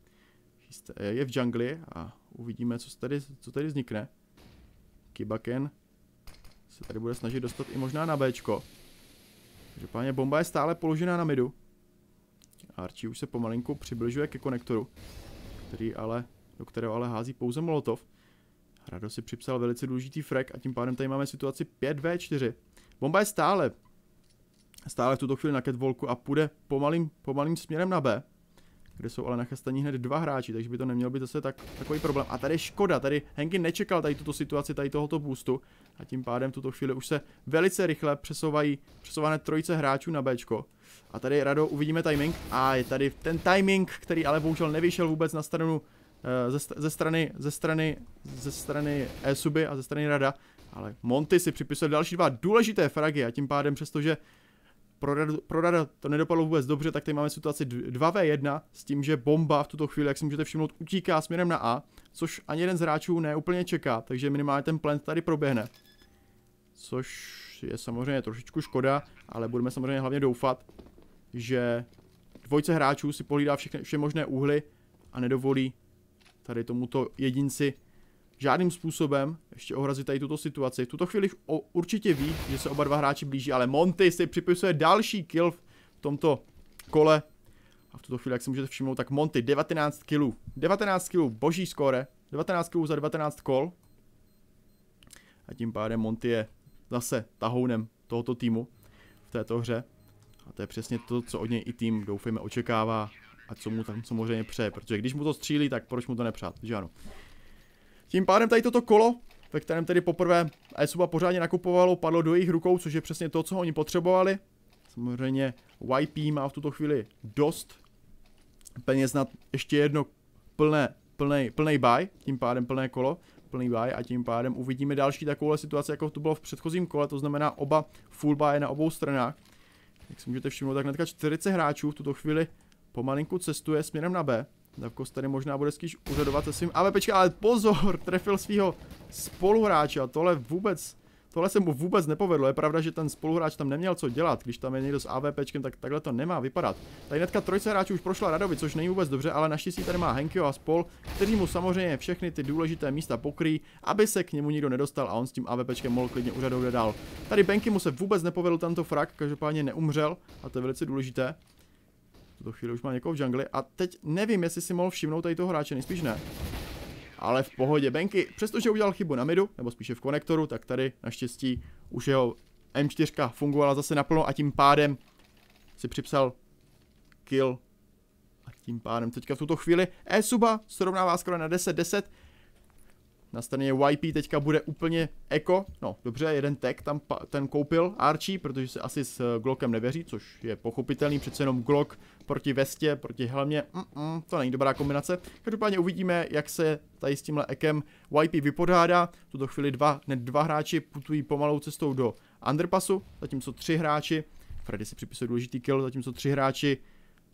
Je v džungli a uvidíme, co tady, co tady vznikne. Kibaken se tady bude snažit dostat i možná na Bčko. Každopádně bomba je stále položená na midu. Archie už se pomalinku přibližuje ke konektoru, který ale, do kterého ale hází pouze molotov. Rado si připsal velice důležitý frag a tím pádem tady máme situaci pět ve čtyři. Bomba je stále, stále v tuto chvíli na catwalku a půjde pomalým, pomalým směrem na B, kde jsou ale nachystaní hned dva hráči, takže by to nemělo být zase tak, takový problém. A tady je škoda, tady Henky nečekal tady tuto situaci, tady tohoto boostu a tím pádem v tuto chvíli už se velice rychle přesouvají, přesouvané trojice hráčů na Bčko. A tady Rado uvidíme timing a je tady ten timing, který ale bohužel nevyšel vůbec na stranu ze, ze strany, ze strany, ze strany eSuby a ze strany Rada, ale Monty si připisuje další dva důležité fragy a tím pádem přestože Pro Rada, pro Rada to nedopadlo vůbec dobře, tak tady máme situaci dva ve jedna s tím, že bomba v tuto chvíli, jak si můžete všimnout, utíká směrem na A, což ani jeden z hráčů neúplně čeká, takže minimálně ten plant tady proběhne. Což je samozřejmě trošičku škoda, ale budeme samozřejmě hlavně doufat, že dvojce hráčů si pohlídá všechny, vše možné úhly a nedovolí tady tomuto jedinci žádným způsobem ještě ohrozit tady tuto situaci. V tuto chvíli určitě ví, že se oba dva hráči blíží, ale Monty si připisuje další kill v tomto kole. A v tuto chvíli, jak si můžete všimnout, tak Monty devatenáct killů. devatenáct killů, boží skóre. devatenáct killů za devatenáct kol. A tím pádem Monty je zase tahounem tohoto týmu v této hře. A to je přesně to, co od něj i tým, doufejme, očekává a co mu tam samozřejmě přeje. Protože když mu to střílí, tak proč mu to nepřát, že ano. Tím pádem tady toto kolo, ve kterém tedy poprvé eSuba pořádně nakupovalo, padlo do jejich rukou, což je přesně to, co oni potřebovali. Samozřejmě Y P má v tuto chvíli dost peněz na ještě jedno plné, plný, plný buy, tím pádem plné kolo, plný buy a tím pádem uvidíme další takovouhle situaci, jako to bylo v předchozím kole, to znamená oba full buy na obou stranách. Jak si můžete všimnout, tak hnedka čtyřicet hráčů v tuto chvíli pomalinku cestuje směrem na B. Davkos tady možná bude skýž úřadovat se svým AWPčkem, ale pozor, trefil svého spoluhráče a tohle vůbec, tohle se mu vůbec nepovedlo. Je pravda, že ten spoluhráč tam neměl co dělat, když tam je někdo s AWPčkem, tak takhle to nemá vypadat. Tady hnedka trojce hráčů už prošla Radovi, což není vůbec dobře, ale naštěstí tady má Henkyho a spol, kteří mu samozřejmě všechny ty důležité místa pokryjí, aby se k němu nikdo nedostal a on s tím AWPčkem mohl klidně úřadovat dál. Tady Benky mu se vůbec nepovedl tento frag, každopádně neumřel a to je velice důležité. V tuto chvíli už má někoho v džungli a teď nevím, jestli si mohl všimnout tady toho hráče, nejspíš ne. Ale v pohodě, Benky, přestože udělal chybu na midu, nebo spíše v konektoru, tak tady naštěstí už jeho M čtyři fungovala zase naplno a tím pádem si připsal kill. A tím pádem teďka v tuto chvíli eSuba srovnává skoro na deset deset. Na straně Y P teďka bude úplně eko, no dobře, jeden tag tam ten koupil Archie, protože se asi s Glockem nevěří, což je pochopitelný, přece jenom Glock proti vestě, proti helmě, mm -mm, to není dobrá kombinace. Každopádně uvidíme, jak se tady s tímhle ekem Y P vypořádá. V tuto chvíli dva, ne dva hráči putují pomalou cestou do underpassu, zatímco tři hráči, Freddy si připisuje důležitý kill, zatímco tři hráči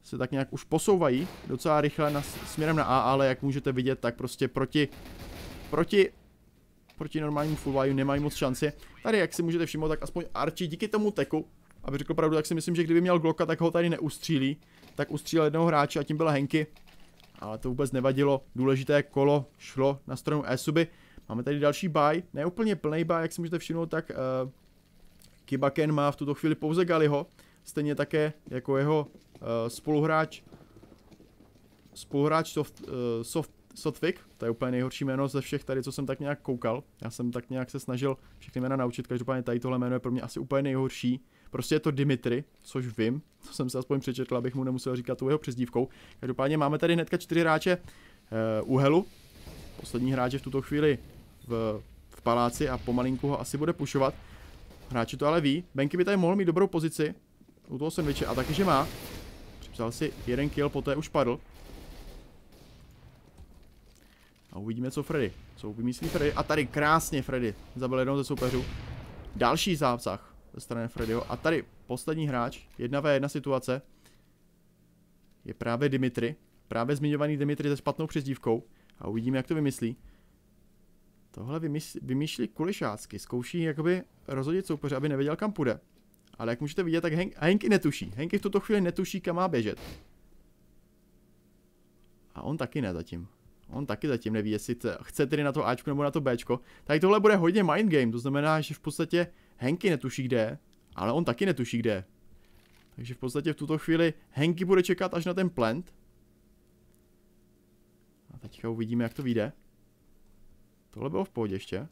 se tak nějak už posouvají docela rychle na, směrem na A, ale jak můžete vidět, tak prostě proti, proti, proti normálnímu fullwaju nemají moc šanci. Tady, jak si můžete všimnout, tak aspoň Archie díky tomu teku, aby řekl pravdu, tak si myslím, že kdyby měl Glocka, tak ho tady neustřílí. Tak ustřílel jednoho hráče a tím byla Henky. Ale to vůbec nevadilo, důležité kolo šlo na stranu E-suby. Máme tady další buy, ne úplně plný buy, jak si můžete všimnout, tak uh, Kibaken má v tuto chvíli pouze Galiho. Stejně také jako jeho uh, spoluhráč spoluhráč Soft, uh, Soft, Softwig, to je úplně nejhorší jméno ze všech tady, co jsem tak nějak koukal. Já jsem tak nějak se snažil všechny jména naučit, každopádně tady tohle jméno je pro mě asi úplně nejhorší. Prostě je to Dimitri, což vím, to jsem se aspoň přečetl, abych mu nemusel říkat tu jeho přezdívkou. Každopádně máme tady hnedka čtyři hráče uh, u Helu. Poslední hráč je v tuto chvíli v, v paláci a pomalinku ho asi bude pušovat. Hráči to ale ví. Benky by tady mohl mít dobrou pozici u toho sandviče a taky, že má. Připsal si jeden kill, poté už padl. A uvidíme, co Freddy. Co vymyslí Freddy. A tady krásně Freddy zabil jednoho ze soupeřů. Další zásah ze strany Freddyho. A tady poslední hráč, jedna ve jedna situace, je právě Dimitri. Právě zmiňovaný Dimitri se špatnou přezdívkou. A uvidíme, jak to vymyslí. Tohle vymyslí, vymýšlí kulišácky. Zkouší jakoby rozhodit soupeře, aby nevěděl, kam půjde. Ale jak můžete vidět, tak Henk, Henky netuší. Henky v tuto chvíli netuší, kam má běžet. A on taky ne zatím. On taky zatím neví, jestli chce tedy na to Ačko nebo na to Bčko. Tak tohle bude hodně mind game, to znamená, že v podstatě Henky netuší, kde je, ale on taky netuší, kde je. Takže v podstatě v tuto chvíli Henky bude čekat až na ten plant. A teďka uvidíme, jak to vyjde. Tohle bylo v pohodě ještě.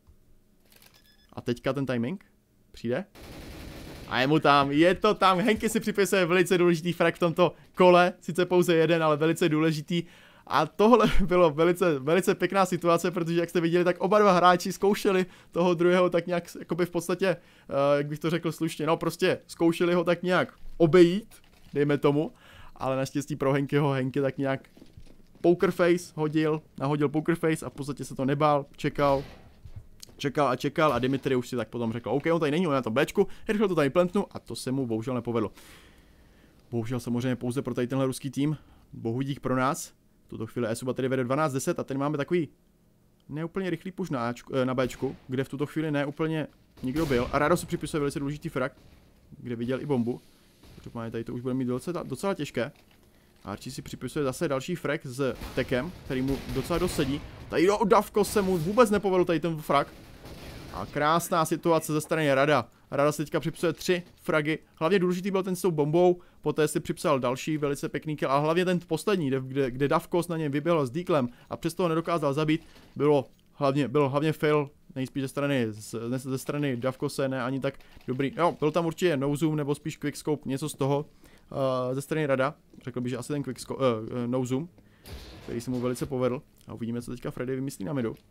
A teďka ten timing přijde. A je mu tam, je to tam. Henky si připisuje velice důležitý frag v tomto kole. Sice pouze jeden, ale velice důležitý. A tohle bylo velice, velice pěkná situace, protože jak jste viděli, tak oba dva hráči zkoušeli toho druhého tak nějak, jakoby v podstatě, uh, jak bych to řekl slušně, no prostě zkoušeli ho tak nějak obejít, dejme tomu. Ale naštěstí pro Henkyho, Henky tak nějak poker face hodil, nahodil poker face a v podstatě se to nebál, čekal. Čekal a čekal a Dimitri už si tak potom řekl, OK, on tady není, on je na tom Bčku, rychle to tady plantnu a to se mu bohužel nepovedlo. Bohužel samozřejmě pouze pro tady tenhle ruský tým, bohu dík pro nás. V tuto chvíli E-suba tady vede dvanáct deset a tady máme takový neúplně rychlý push na, Ačku, na Bčku, kde v tuto chvíli neúplně nikdo byl. A Rado si připisuje velice důležitý frag, kde viděl i bombu. Protože tady to už bude mít docela, docela těžké. Archie si připisuje zase další frag s tekem, který mu docela dosedí. Tady do Davko se mu vůbec nepovedl tady ten frag. A krásná situace ze strany Rada. Rada si teďka připisuje tři fragy. Hlavně důležitý byl ten s tou bombou, poté si připsal další velice pěkný kill. A hlavně ten poslední, kde, kde Davkos na něm vyběhl s Deaglem a přesto ho nedokázal zabít, bylo hlavně, byl hlavně fail, nejspíš ze strany, ze, ze strany Davkose, ne ani tak dobrý. Jo, byl tam určitě no zoom nebo spíš quickscope, něco z toho uh, ze strany Rada. Řekl bych, že asi ten quickscope, uh, uh, no zoom, který se mu velice povedl. A uvidíme, co teďka Freddy vymyslí na midu.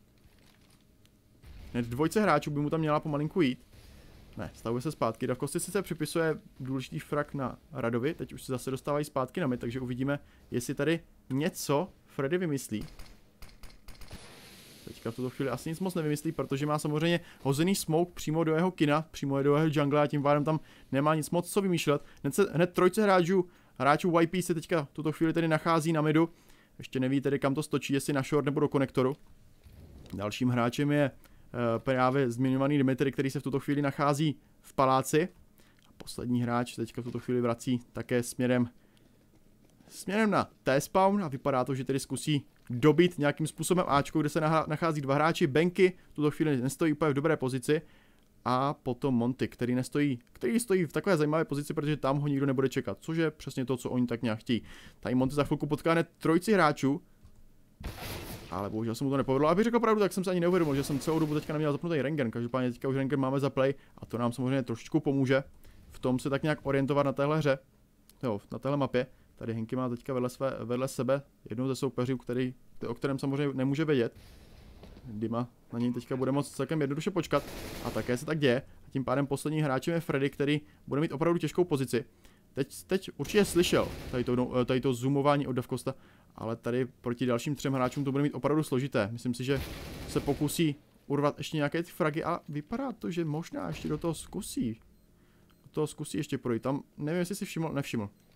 Hned dvojce hráčů by mu tam měla pomalinku jít. Ne, stavuje se zpátky. Davko si sice připisuje důležitý frak na Radovi, teď už se zase dostávají zpátky na mid, takže uvidíme, jestli tady něco Freddy vymyslí. Teďka v tuto chvíli asi nic moc nevymyslí, protože má samozřejmě hozený smoke přímo do jeho kina, přímo do jeho jungle a tím pádem tam nemá nic moc co vymýšlet. Hned, se, hned trojce hráčů, hráčů Y P se teďka v tuto chvíli tedy nachází na midu. Ještě neví tedy kam to stočí, jestli na short nebo do konektoru. Dalším hráčem je uh, právě zmiňovaný Dimitri, který se v tuto chvíli nachází v paláci. A poslední hráč teďka v tuto chvíli vrací také směrem směrem na T-spawn a vypadá to, že tedy zkusí dobít nějakým způsobem Ačko, kde se nachází dva hráči. Benky v tuto chvíli nestojí úplně v dobré pozici. A potom Monty, který nestojí, který stojí v takové zajímavé pozici, protože tam ho nikdo nebude čekat. Což je přesně to, co oni tak nějak chtějí. Tady Monty za chvilku potká hned trojci hráčů. Ale bohužel se mu to nepovedlo. Abych řekl pravdu, tak jsem se ani neuvědomil, že jsem celou dobu teďka neměl zapnutý Rengen. Každopádně teďka už Rengen máme za play a to nám samozřejmě trošičku pomůže v tom se tak nějak orientovat na téhle hře. Jo, na téhle mapě. Tady Henky má teďka vedle, své, vedle sebe jednou ze soupeřů, který, o kterém samozřejmě nemůže vědět. Dima na něj teďka bude moct celkem jednoduše počkat a také se tak děje. A tím pádem posledním hráčem je Freddy, který bude mít opravdu těžkou pozici. Teď, teď určitě slyšel tady to, tady to zoomování od Davkosta, ale tady proti dalším třem hráčům to bude mít opravdu složité. Myslím si, že se pokusí urvat ještě nějaké ty fragy a vypadá to, že možná ještě do toho zkusí. Do toho zkusí ještě projít. Tam nevím, jestli si všiml, nevšiml.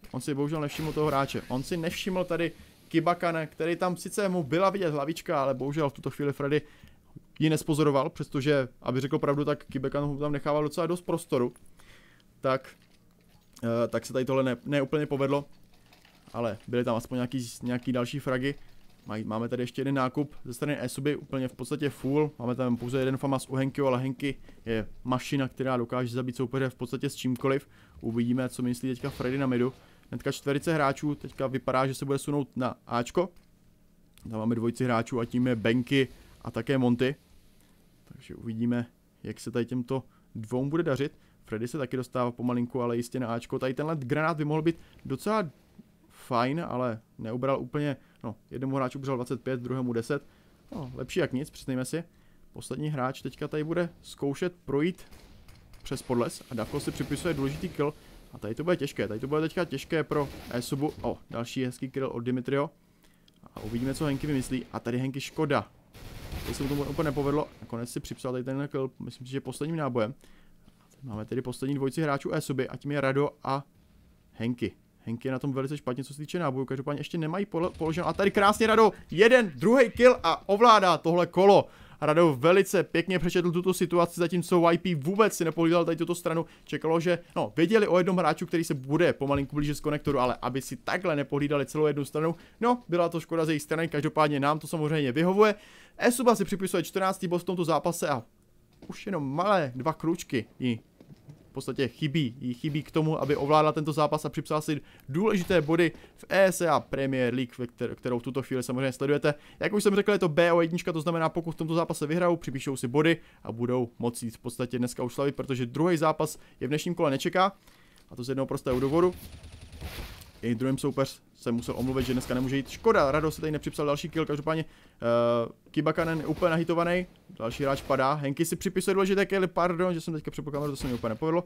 On si bohužel nevšiml toho hráče. On si nevšiml tady Kibakane, který tam sice mu byla vidět hlavička, ale bohužel v tuto chvíli Freddy ji nespozoroval, přestože, aby řekl pravdu, tak Kibakan mu tam nechával docela dost prostoru. Tak, uh, tak se tady tohle ne, ne úplně povedlo, ale byly tam aspoň nějaký, nějaký další fragy. Máme tady ještě jeden nákup ze strany Esuby, úplně v podstatě full. Máme tam pouze jeden famas u Henkyho, ale Henky je mašina, která dokáže zabít soupeře v podstatě s čímkoliv. Uvidíme, co myslí teďka Freddy na midu. Hnedka čtverice hráčů, teďka vypadá, že se bude sunout na Ačko. Tam máme dvojici hráčů a tím je Benky a také Monty. Takže uvidíme, jak se tady těmto dvou bude dařit. Freddy se taky dostává pomalinku, ale jistě na Ačko. Tady tenhle granát by mohl být docela fajn, ale neubral úplně, no, jednomu hráču ubral dvacet pět, druhému deset. No, lepší jak nic, přiznejme si. Poslední hráč teďka tady bude zkoušet projít přes podles a Dafko si připisuje důležitý kill. A tady to bude těžké, tady to bude teďka těžké pro Esubu. O, další hezký kill od Dimitrio. A uvidíme, co Henky vymyslí. A tady Henky škoda. Tady se mu tomu úplně nepovedlo. Nakonec si připsal tady ten kill, myslím si, že posledním nábojem. Máme tedy poslední dvojici hráčů Esuby a tím je Rado a Henky. Henky je na tom velice špatně, co se týče nábojů, každopádně ještě nemají položeno. A tady krásně Rado, jeden, druhý kill a ovládá tohle kolo. Rado velice pěkně přečetl tuto situaci, zatímco Y P vůbec si nepohlídal tady tuto stranu. Čekalo, že, no, věděli o jednom hráču, který se bude pomalinku blíže z konektoru, ale aby si takhle nepohlídali celou jednu stranu, no, byla to škoda z jejich strany, každopádně nám to samozřejmě vyhovuje. Esuba si připisuje čtrnáctý bod v tomto zápase a už jenom malé dva kručky jí v podstatě chybí, jí chybí k tomu, aby ovládla tento zápas a připsala si důležité body v E S A Premier League, kterou v tuto chvíli samozřejmě sledujete. Jak už jsem řekl, je to B O jedna, to znamená, pokud v tomto zápase vyhrajou, připíšou si body a budou moci v podstatě dneska už slavit, protože druhý zápas je v dnešním kole nečeká. A to z jednoho prostého důvodu. I druhým soupeř se musel omluvit, že dneska nemůže jít. Škoda, Rado se tady nepřipsal další kill, každopádně uh, Kibakanen je úplně nahitovaný. Další hráč padá, Henky si připisuje důležité killy, pardon, že jsem teďka přepl kameru, to se mi úplně nepovedlo.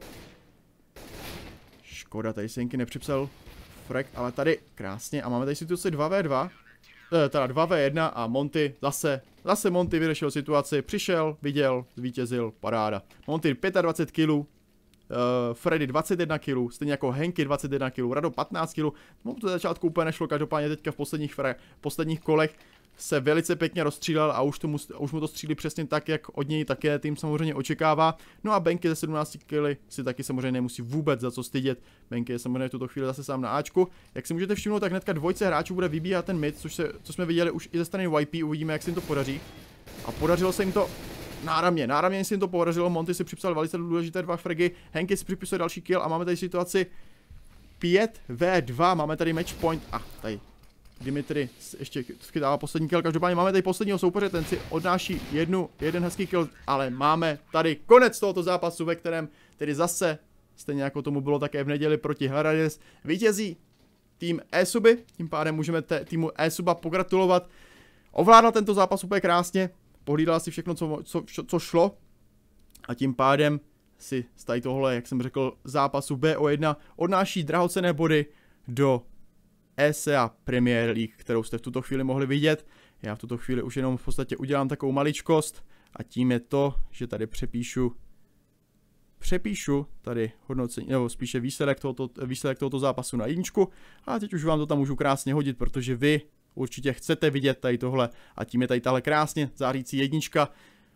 Škoda, tady se Henky nepřipsal frag, ale tady krásně a máme tady situaci dva v dva. Eh, teda dva v jedna a Monty zase, zase Monty vyřešil situaci, přišel, viděl, zvítězil, paráda. Monty dvacet pět killů. Uh, Freddy dvacet jedna kilů, stejně jako Henky dvacet jedna kilů, Rado patnáct kilů. No to začátku úplně nešlo, každopádně teďka v posledních, v posledních kolech se velice pěkně rozstřílel a už, tomu, už mu to střílí přesně tak, jak od něj také tým samozřejmě očekává. No a Benky ze sedmnácti killy si taky samozřejmě nemusí vůbec za co stydět. Benky je samozřejmě v tuto chvíli zase sám na Ačku. Jak si můžete všimnout, tak hnedka dvojce hráčů bude vybíhat ten mid, což se, co jsme viděli už i ze strany Y P, uvidíme, jak se jim to podaří. A podařilo se jim to náramně, náramně si jim to podařilo, Monty si připsal velice důležité dva fragy, Henky si připisuje další kill a máme tady situaci pět v dva, máme tady match point a tady Dimitri ještě chytává poslední kill, každopádně máme tady posledního soupeře, ten si odnáší jednu, jeden hezký kill, ale máme tady konec tohoto zápasu, ve kterém tedy zase, stejně jako tomu bylo také v neděli proti Hradec, vítězí tým Esuby, tím pádem můžeme týmu Esuba pogratulovat, ovládal tento zápas úplně krásně, pohlídala si všechno, co, co, co šlo a tím pádem si z tady tohle, jak jsem řekl, zápasu B O jedna odnáší drahocenné body do E S A Premier League, kterou jste v tuto chvíli mohli vidět. Já v tuto chvíli už jenom v podstatě udělám takovou maličkost a tím je to, že tady přepíšu přepíšu tady hodnocení, nebo spíše výsledek tohoto, výsledek tohoto zápasu na jedničku a teď už vám to tam můžu krásně hodit, protože vy určitě chcete vidět tady tohle a tím je tady tahle krásně zářící jednička,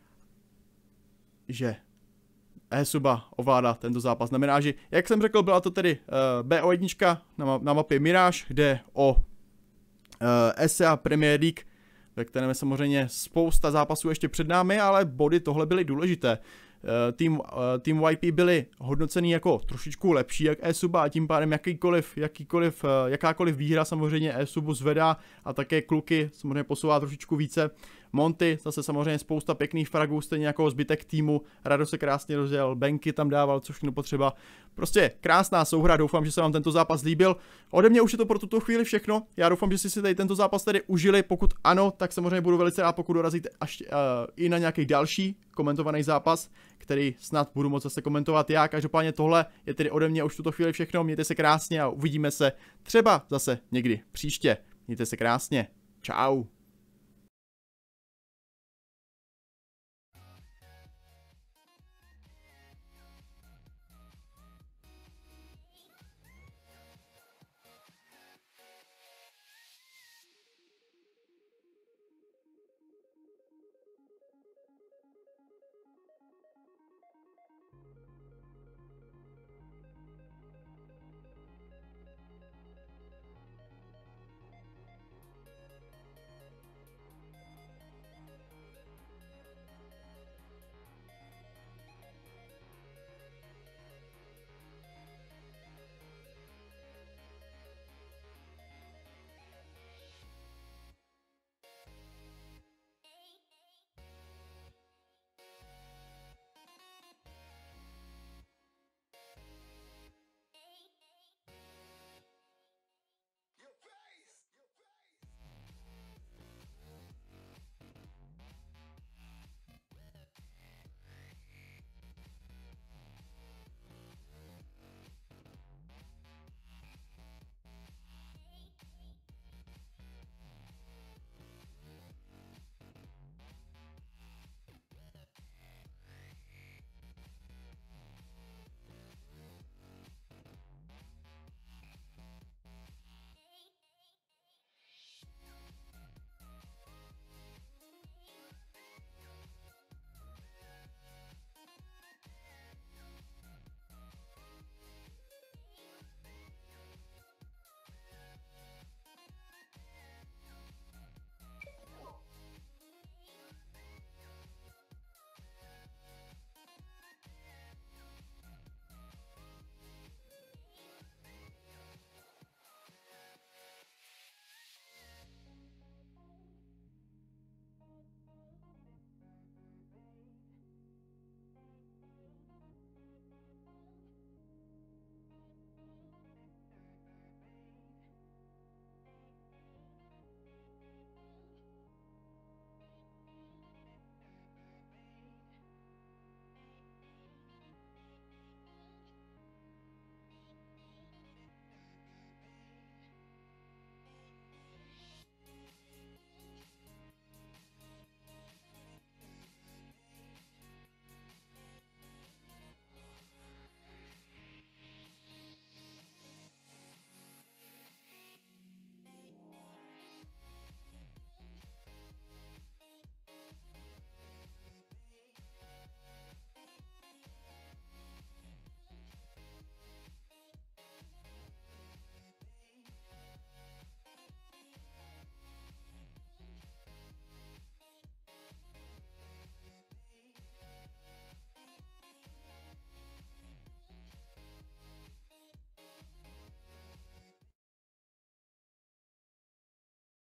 že Esuba ovládá tento zápas. Znamená, že, jak jsem řekl, byla to tedy uh, B O jedna na, ma na mapě Mirage, kde o uh, E S A Premier League, ve kterém je samozřejmě spousta zápasů ještě před námi, ale body tohle byly důležité. Uh, tým, uh, tým Y P byli hodnocený jako trošičku lepší jak Esuba a tím pádem jakýkoliv, jakýkoliv, uh, jakákoliv výhra samozřejmě Esubu zvedá a také kluky samozřejmě posouvá trošičku více. Monty, zase samozřejmě spousta pěkných fragů, stejně jako zbytek týmu, Rado se krásně rozdělal, Benky tam dával, co všechno potřeba. Prostě krásná souhra, doufám, že se vám tento zápas líbil. Ode mě už je to pro tuto chvíli všechno, já doufám, že jste si tady tento zápas tady užili, pokud ano, tak samozřejmě budu velice rád, pokud dorazíte až uh, i na nějaký další komentovaný zápas, který snad budu moct zase komentovat já. Každopádně tohle je tedy ode mě už v tuto chvíli všechno, mějte se krásně a uvidíme se třeba zase někdy příště. Mějte se krásně, čau.